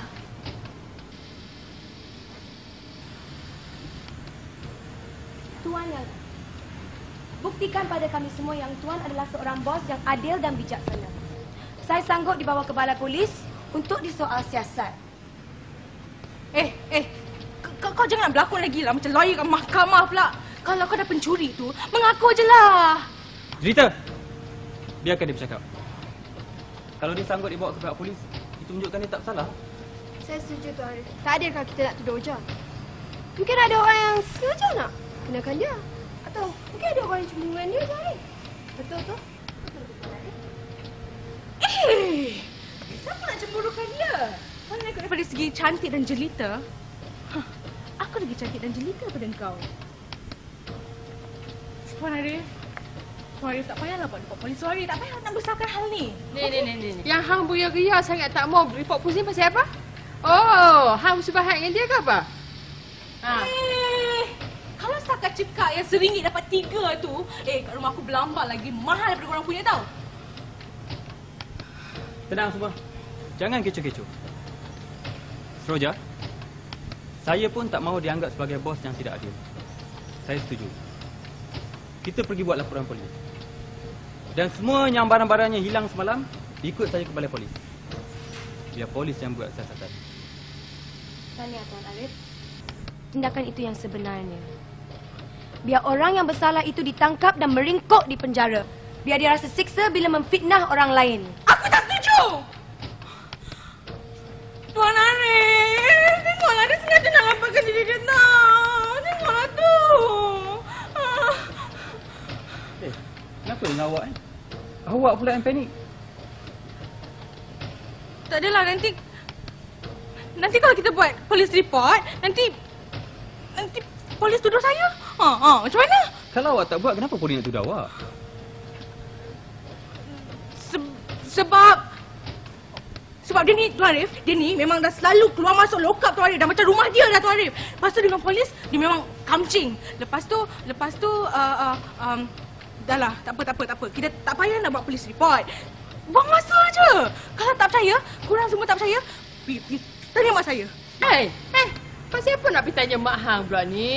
Tuan yang buktikan pada kami semua yang Tuan adalah seorang bos yang adil dan bijaksana. Saya sanggup dibawa ke balai polis untuk disoal siasat. Eh, eh, kau, kau jangan berlakon lagi lah macam lawyer kat mahkamah pula. Kalau kau dah pencuri tu, mengaku je lah. Jelita, biarkan dia bercakap. Kalau dia sanggup dibawa ke pihak polis, itu menunjukkan dia tak bersalah. Saya setuju Tuan Arif. Tak adil kalau kita nak tuduh Oja. Mungkin ada orang yang sengaja nak kenakan dia. Atau mungkin ada orang yang cemburu dengan dia, Tuan Arif. Betul tu? Eh, siapa nak cemburukan dia? Kalau nak ikut daripada segi cantik dan jelita, huh, aku lagi cantik dan jelita daripada kau. Tuan Arif, Tuan Arif tak payahlah buat report polis. Tuan Arif tak payah nak besarkan hal ni. Ni, ni, ni, ni. Yang hang buya-geya sangat tak mau report polis ni pasal apa? Oh, hang bersebahat dengan dia ke apa? Ha. Eh, kalau setakat cekak yang seringgit dapat tiga tu, eh kat rumah aku berlambak lagi mahal daripada korang punya tau. Tenang semua. Jangan kecoh-kecoh. Seroja, saya pun tak mahu dianggap sebagai bos yang tidak adil. Saya setuju. Kita pergi buat laporan polis. Dan semua yang barang-barangnya hilang semalam, ikut saya ke balai polis. Biar polis yang buat siasatan. Tahniah Tuan Arif. Tindakan itu yang sebenarnya. Biar orang yang bersalah itu ditangkap dan meringkuk di penjara. Biar dia rasa siksa bila memfitnah orang lain. Aku tak setuju! Tuan Arif, tengoklah dia sengaja nak lampaukan diri dia tau. Tengoklah tu. Ah. Eh, kenapa dengan awak eh? Awak pula yang panik. Tak adalah, nanti... Nanti kalau kita buat polis report, nanti... Nanti polis tuduh saya. Ha, ha, macam mana? Kalau awak tak buat, kenapa polis nak tuduh awak? Se- sebab... Sebab dia ni, Tuan Arif, dia ni memang dah selalu keluar masuk lokap Tuan Arif. Dah macam rumah dia dah Tuan Arif. Lepas tu dengan polis, dia memang kamcing. Lepas tu, lepas tu, uh, uh, um, dah lah, tak apa, tak apa, tak apa. Kita tak payah nak buat polis report. Buang masa je. Kalau tak percaya, korang semua tak percaya, pergi, pergi tanya mak saya. Eh, eh, pasal apa nak pergi tanya Mak Hang pula ni?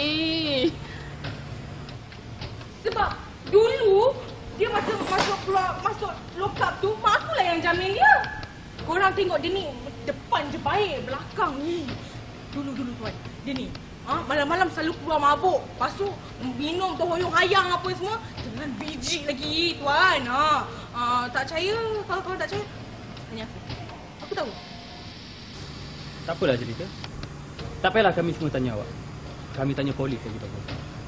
Sebab dulu, dia masa masuk keluar, masuk lokap tu, mak akulah yang jamin dia. Korang tengok dia ni, depan je baik, belakang ni. Dulu-dulu tuan, dia ni. Ha, malam-malam selalu keluar mabuk. Lepas tu, minum terhoyong hayang apa semua. Dengan biji lagi tuan. Ha, ha, tak percaya, kalau korang tak percaya, tanya aku. Aku tahu. Tak apalah cerita. Tak payahlah kami semua tanya awak. Kami tanya polis lagi bagus.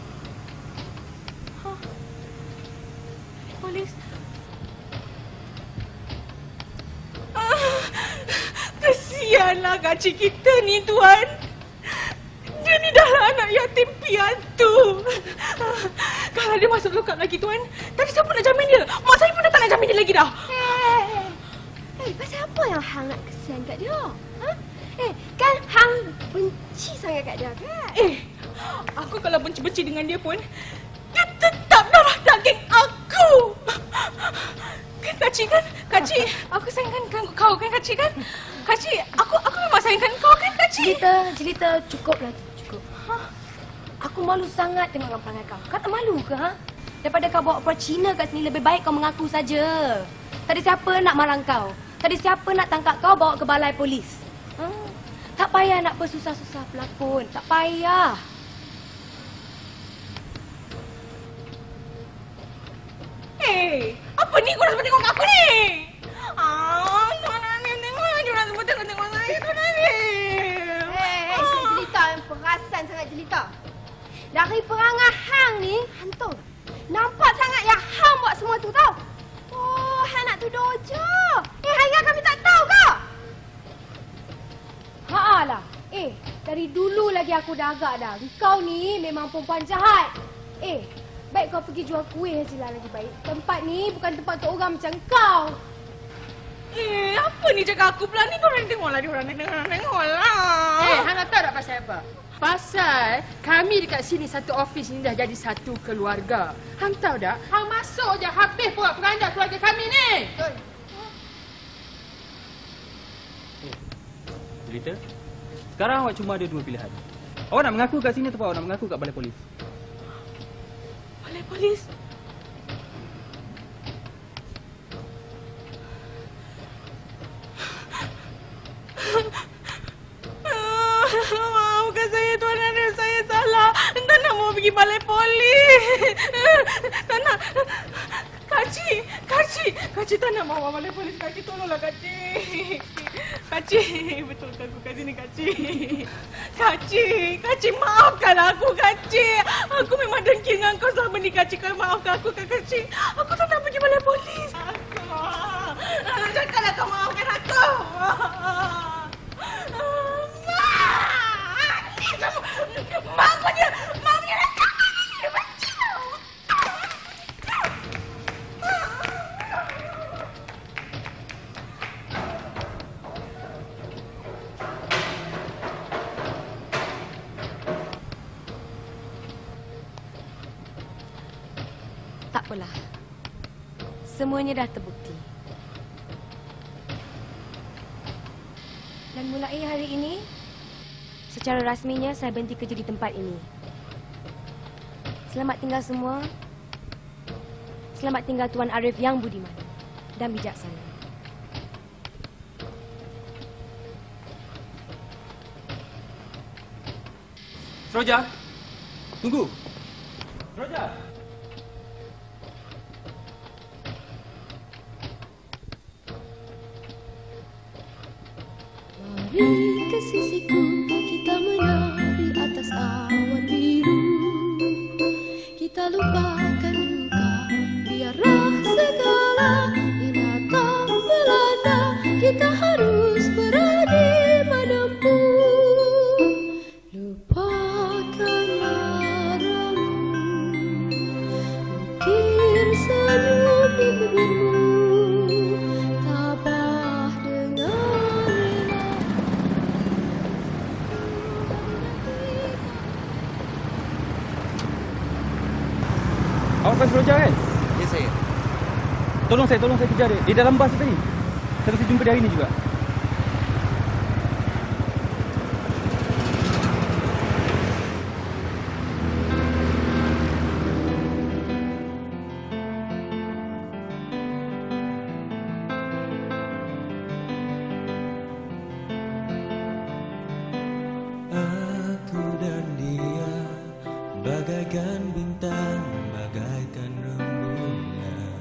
Ha? Polis? Kesianlah kacik kita ni tuan. Dia ni dah lah anak yatim piatu. Kalau dia masuk lokap lagi tuan, tadi siapa nak jamin dia? Mak saya pun dah tak nak jamin dia lagi dah. Eh, eh, pasal apa yang Hang nak kesian kat dia? Ha? Eh, kan Hang benci sangat kat dia kan? Eh, aku kalau benci-benci dengan dia pun, dia tetap darah daging aku. Kan kacik kan? Kacik, aku sayangkan kau kan kacik kan? Kacik, aku aku memang sayangkan kau kan kacik? Jelita, Jelita, cukuplah, cukup. Ha? Aku malu sangat tengok orang perangai kau. Kau tak malu ke, ha? Daripada kau bawa perempuan Cina kat sini, lebih baik kau mengaku saja. Tak ada siapa nak marah kau. Tak ada siapa nak tangkap kau bawa ke balai polis. Ha? Tak payah nak bersusah-susah pelakon. Tak payah. Hey, apa ni korang semua tengok kat aku ni? Ah, Tuan Arif tengok. Diorang semua tengok-tengok saya, Tuan Arif. Eh, eh, si Jelita yang perasan sangat Jelita. Dari perangai Hang ni, hantu. Nampak sangat yang Hang buat semua tu tau. Oh, Hang nak tuduh je. Eh, Hang ingat kami tak tahu ke? Haa lah. Eh, dari dulu lagi aku dah agak dah. Kau ni memang perempuan jahat. Eh, baik kau pergi jual kuih je lah lagi baik. Tempat ni bukan tempat untuk orang macam kau. Eh, apa ni cakap aku pula ni? Korang tengoklah, diorang tengok, tengoklah. Eh, Hang nak tahu tak pasal apa? Pasal kami dekat sini satu office ni dah jadi satu keluarga. Hang tahu tak? Hang masuk je habis pula perangai keluarga kami ni. Betul. Jelita, sekarang awak cuma ada dua pilihan. Awak nak mengaku kat sini atau awak nak mengaku kat balai polis? Balai polis? Maafkan saya Tuan Arif, saya salah. Tak nak mau pergi balai polis. Tak nak. Kacik, kacik. Kacik tak nak bawa balai polis. Kacik tolonglah kacik. Kacik, betulkan aku kat sini kacik. Kacik, kacik maafkan aku kacik. Aku memang dengki dengan kau selama ni kacik. Kau maafkan aku kan kacik. Aku tak nak pergi balai polis. Aku. Janganlah kau maafkan aku. Mak punya, mak punya rakam dia benci tau. Tak apalah. Semuanya dah terbukti. Dan mulai hari ini, secara rasminya saya berhenti kerja di tempat ini. Selamat tinggal semua. Selamat tinggal Tuan Arif yang budiman dan bijaksana. Seroja, tunggu. Roja. Mari ke sisiku, kita menari atas awan biru. Kita lupakan duka, biarlah segala binatang melanda. Kita harus berani menempuh. Lupakan marahmu, ukir senyum di bibirmu. Tabah dengan rela. Awak kan Roja kan? Ya, saya. Tolong saya, tolong saya kejar dia. Dia dalam bas tadi. Saya mesti jumpa dia hari ni juga. Aku dan dia bagaikan bintang, bagaikan rembulan.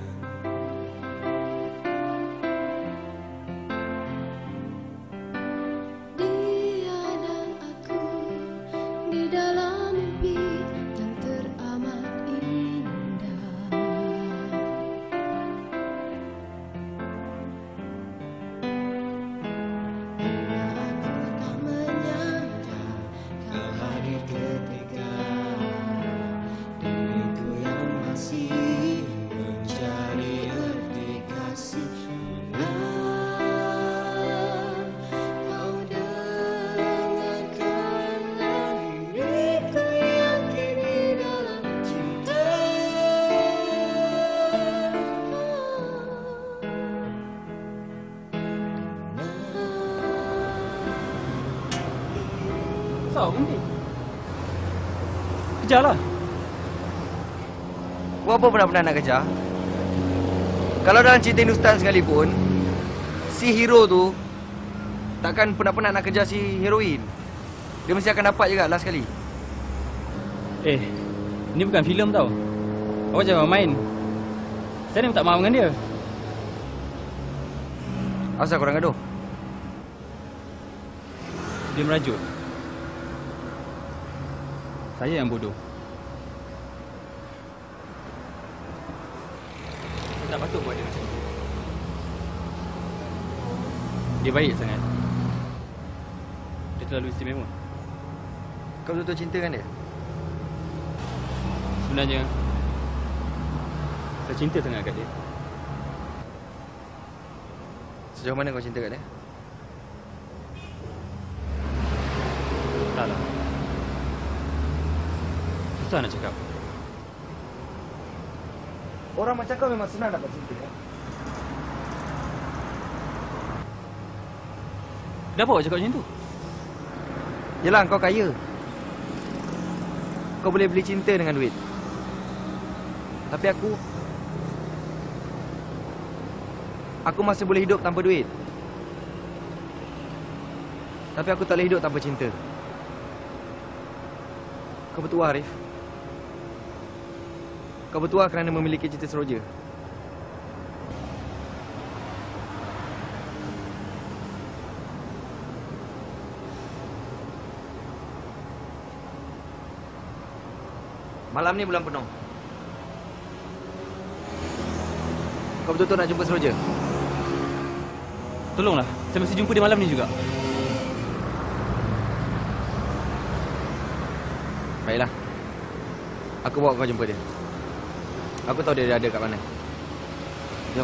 Dia dan aku di dalam mimpi yang teramat indah. Bila aku tak menyangka kau hadir ketika diriku yang masih mencari arti kasih. Kau dengarkanlah diriku yang kini dalam cinta. Kenapa berhenti? Kejarlah. Kau apa pernah-pernah nak kejar? Kalau dalam cerita Hindustan sekalipun, si hero tu takkan pernah-pernah nak kejar si heroin. Dia mesti akan dapat juga last sekali. Eh, ini bukan filem tau. Awak jangan main. Saya ni tak mahu dengan dia. Asal korang gaduh? Dia merajuk. Saya yang bodoh. Saya tak patut buat dia macam tu. Dia baik sangat. Dia terlalu istimewa. Kau betul-betul cinta kan dia? Sebenarnya saya cinta sangat kat dia. Sejauh mana kau cinta kat dia? Taklah. Susah nak cakap. Orang macam kau memang senang dapat cinta kan? Kenapa awak cakap macam tu? Yelah, kau kaya. Kau boleh beli cinta dengan duit. Tapi aku Aku masih boleh hidup tanpa duit. Tapi aku tak boleh hidup tanpa cinta. Kau bertuah, Arif. Kau bertuah kerana memiliki cinta seroja. Malam ni bulan penuh. Kau betul-betul nak jumpa seroja? Tolonglah, saya mesti jumpa dia malam ni juga. Baiklah. Aku bawa kau jumpa dia. Aku tahu dia ada kat mana. Jom.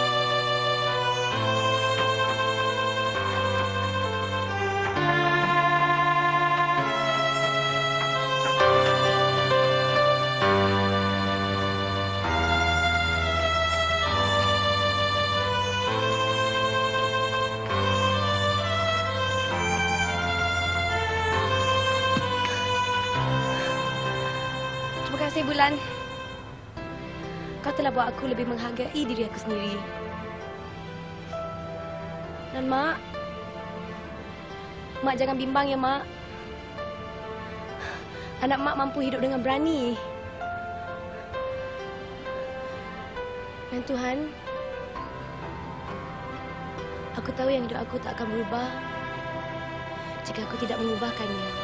Thank you. Terima kasih, Bulan. Kau telah buat aku lebih menghargai diri aku sendiri. Dan Mak, Mak jangan bimbang ya, Mak. Anak Mak mampu hidup dengan berani. Dan Tuhan, aku tahu yang hidup aku tak akan berubah jika aku tidak mengubahkannya.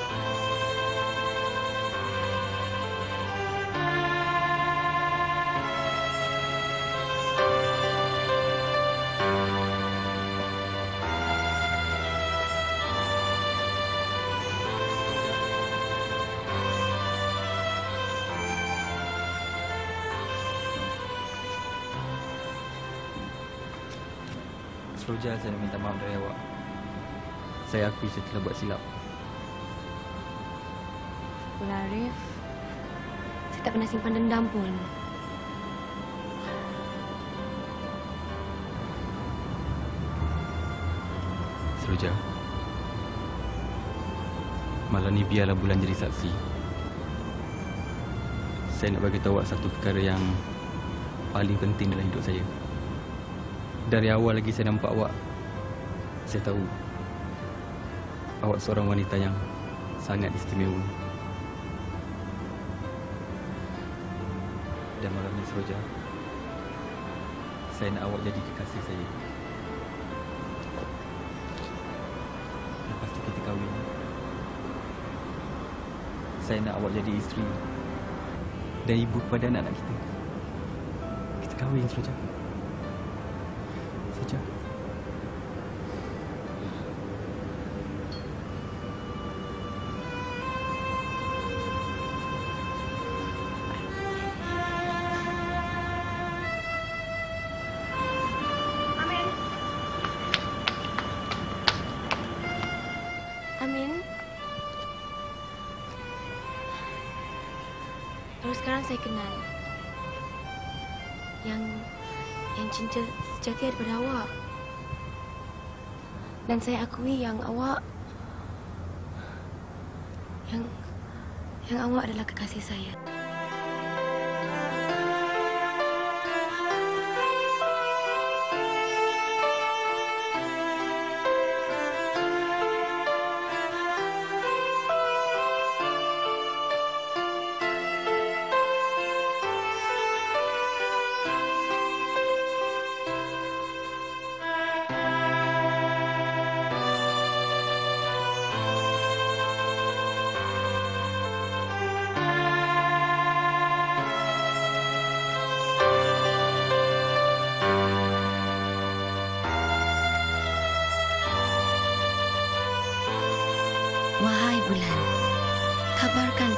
Roja, saya nak minta maaf dari awak. Saya akui saya telah buat silap. Bulan Arif, saya tak pernah simpan dendam pun. Roja, malam ni biarlah Bulan jadi saksi. Saya nak bagi tahu awak satu perkara yang paling penting dalam hidup saya. Dari awal lagi saya nampak awak, saya tahu awak seorang wanita yang sangat istimewa. Dan malam ni Roja, saya nak awak jadi kekasih saya. Lepas tu kita kahwin. Saya nak awak jadi isteri dan ibu kepada anak-anak kita. Kita kahwin, Roja. Saja. Amin. Amin. Baru sekarang saya kenal yang yang cinta sejati daripada awak. Dan saya akui yang awak yang yang awak adalah kekasih saya. Wahai bulan, kabarkan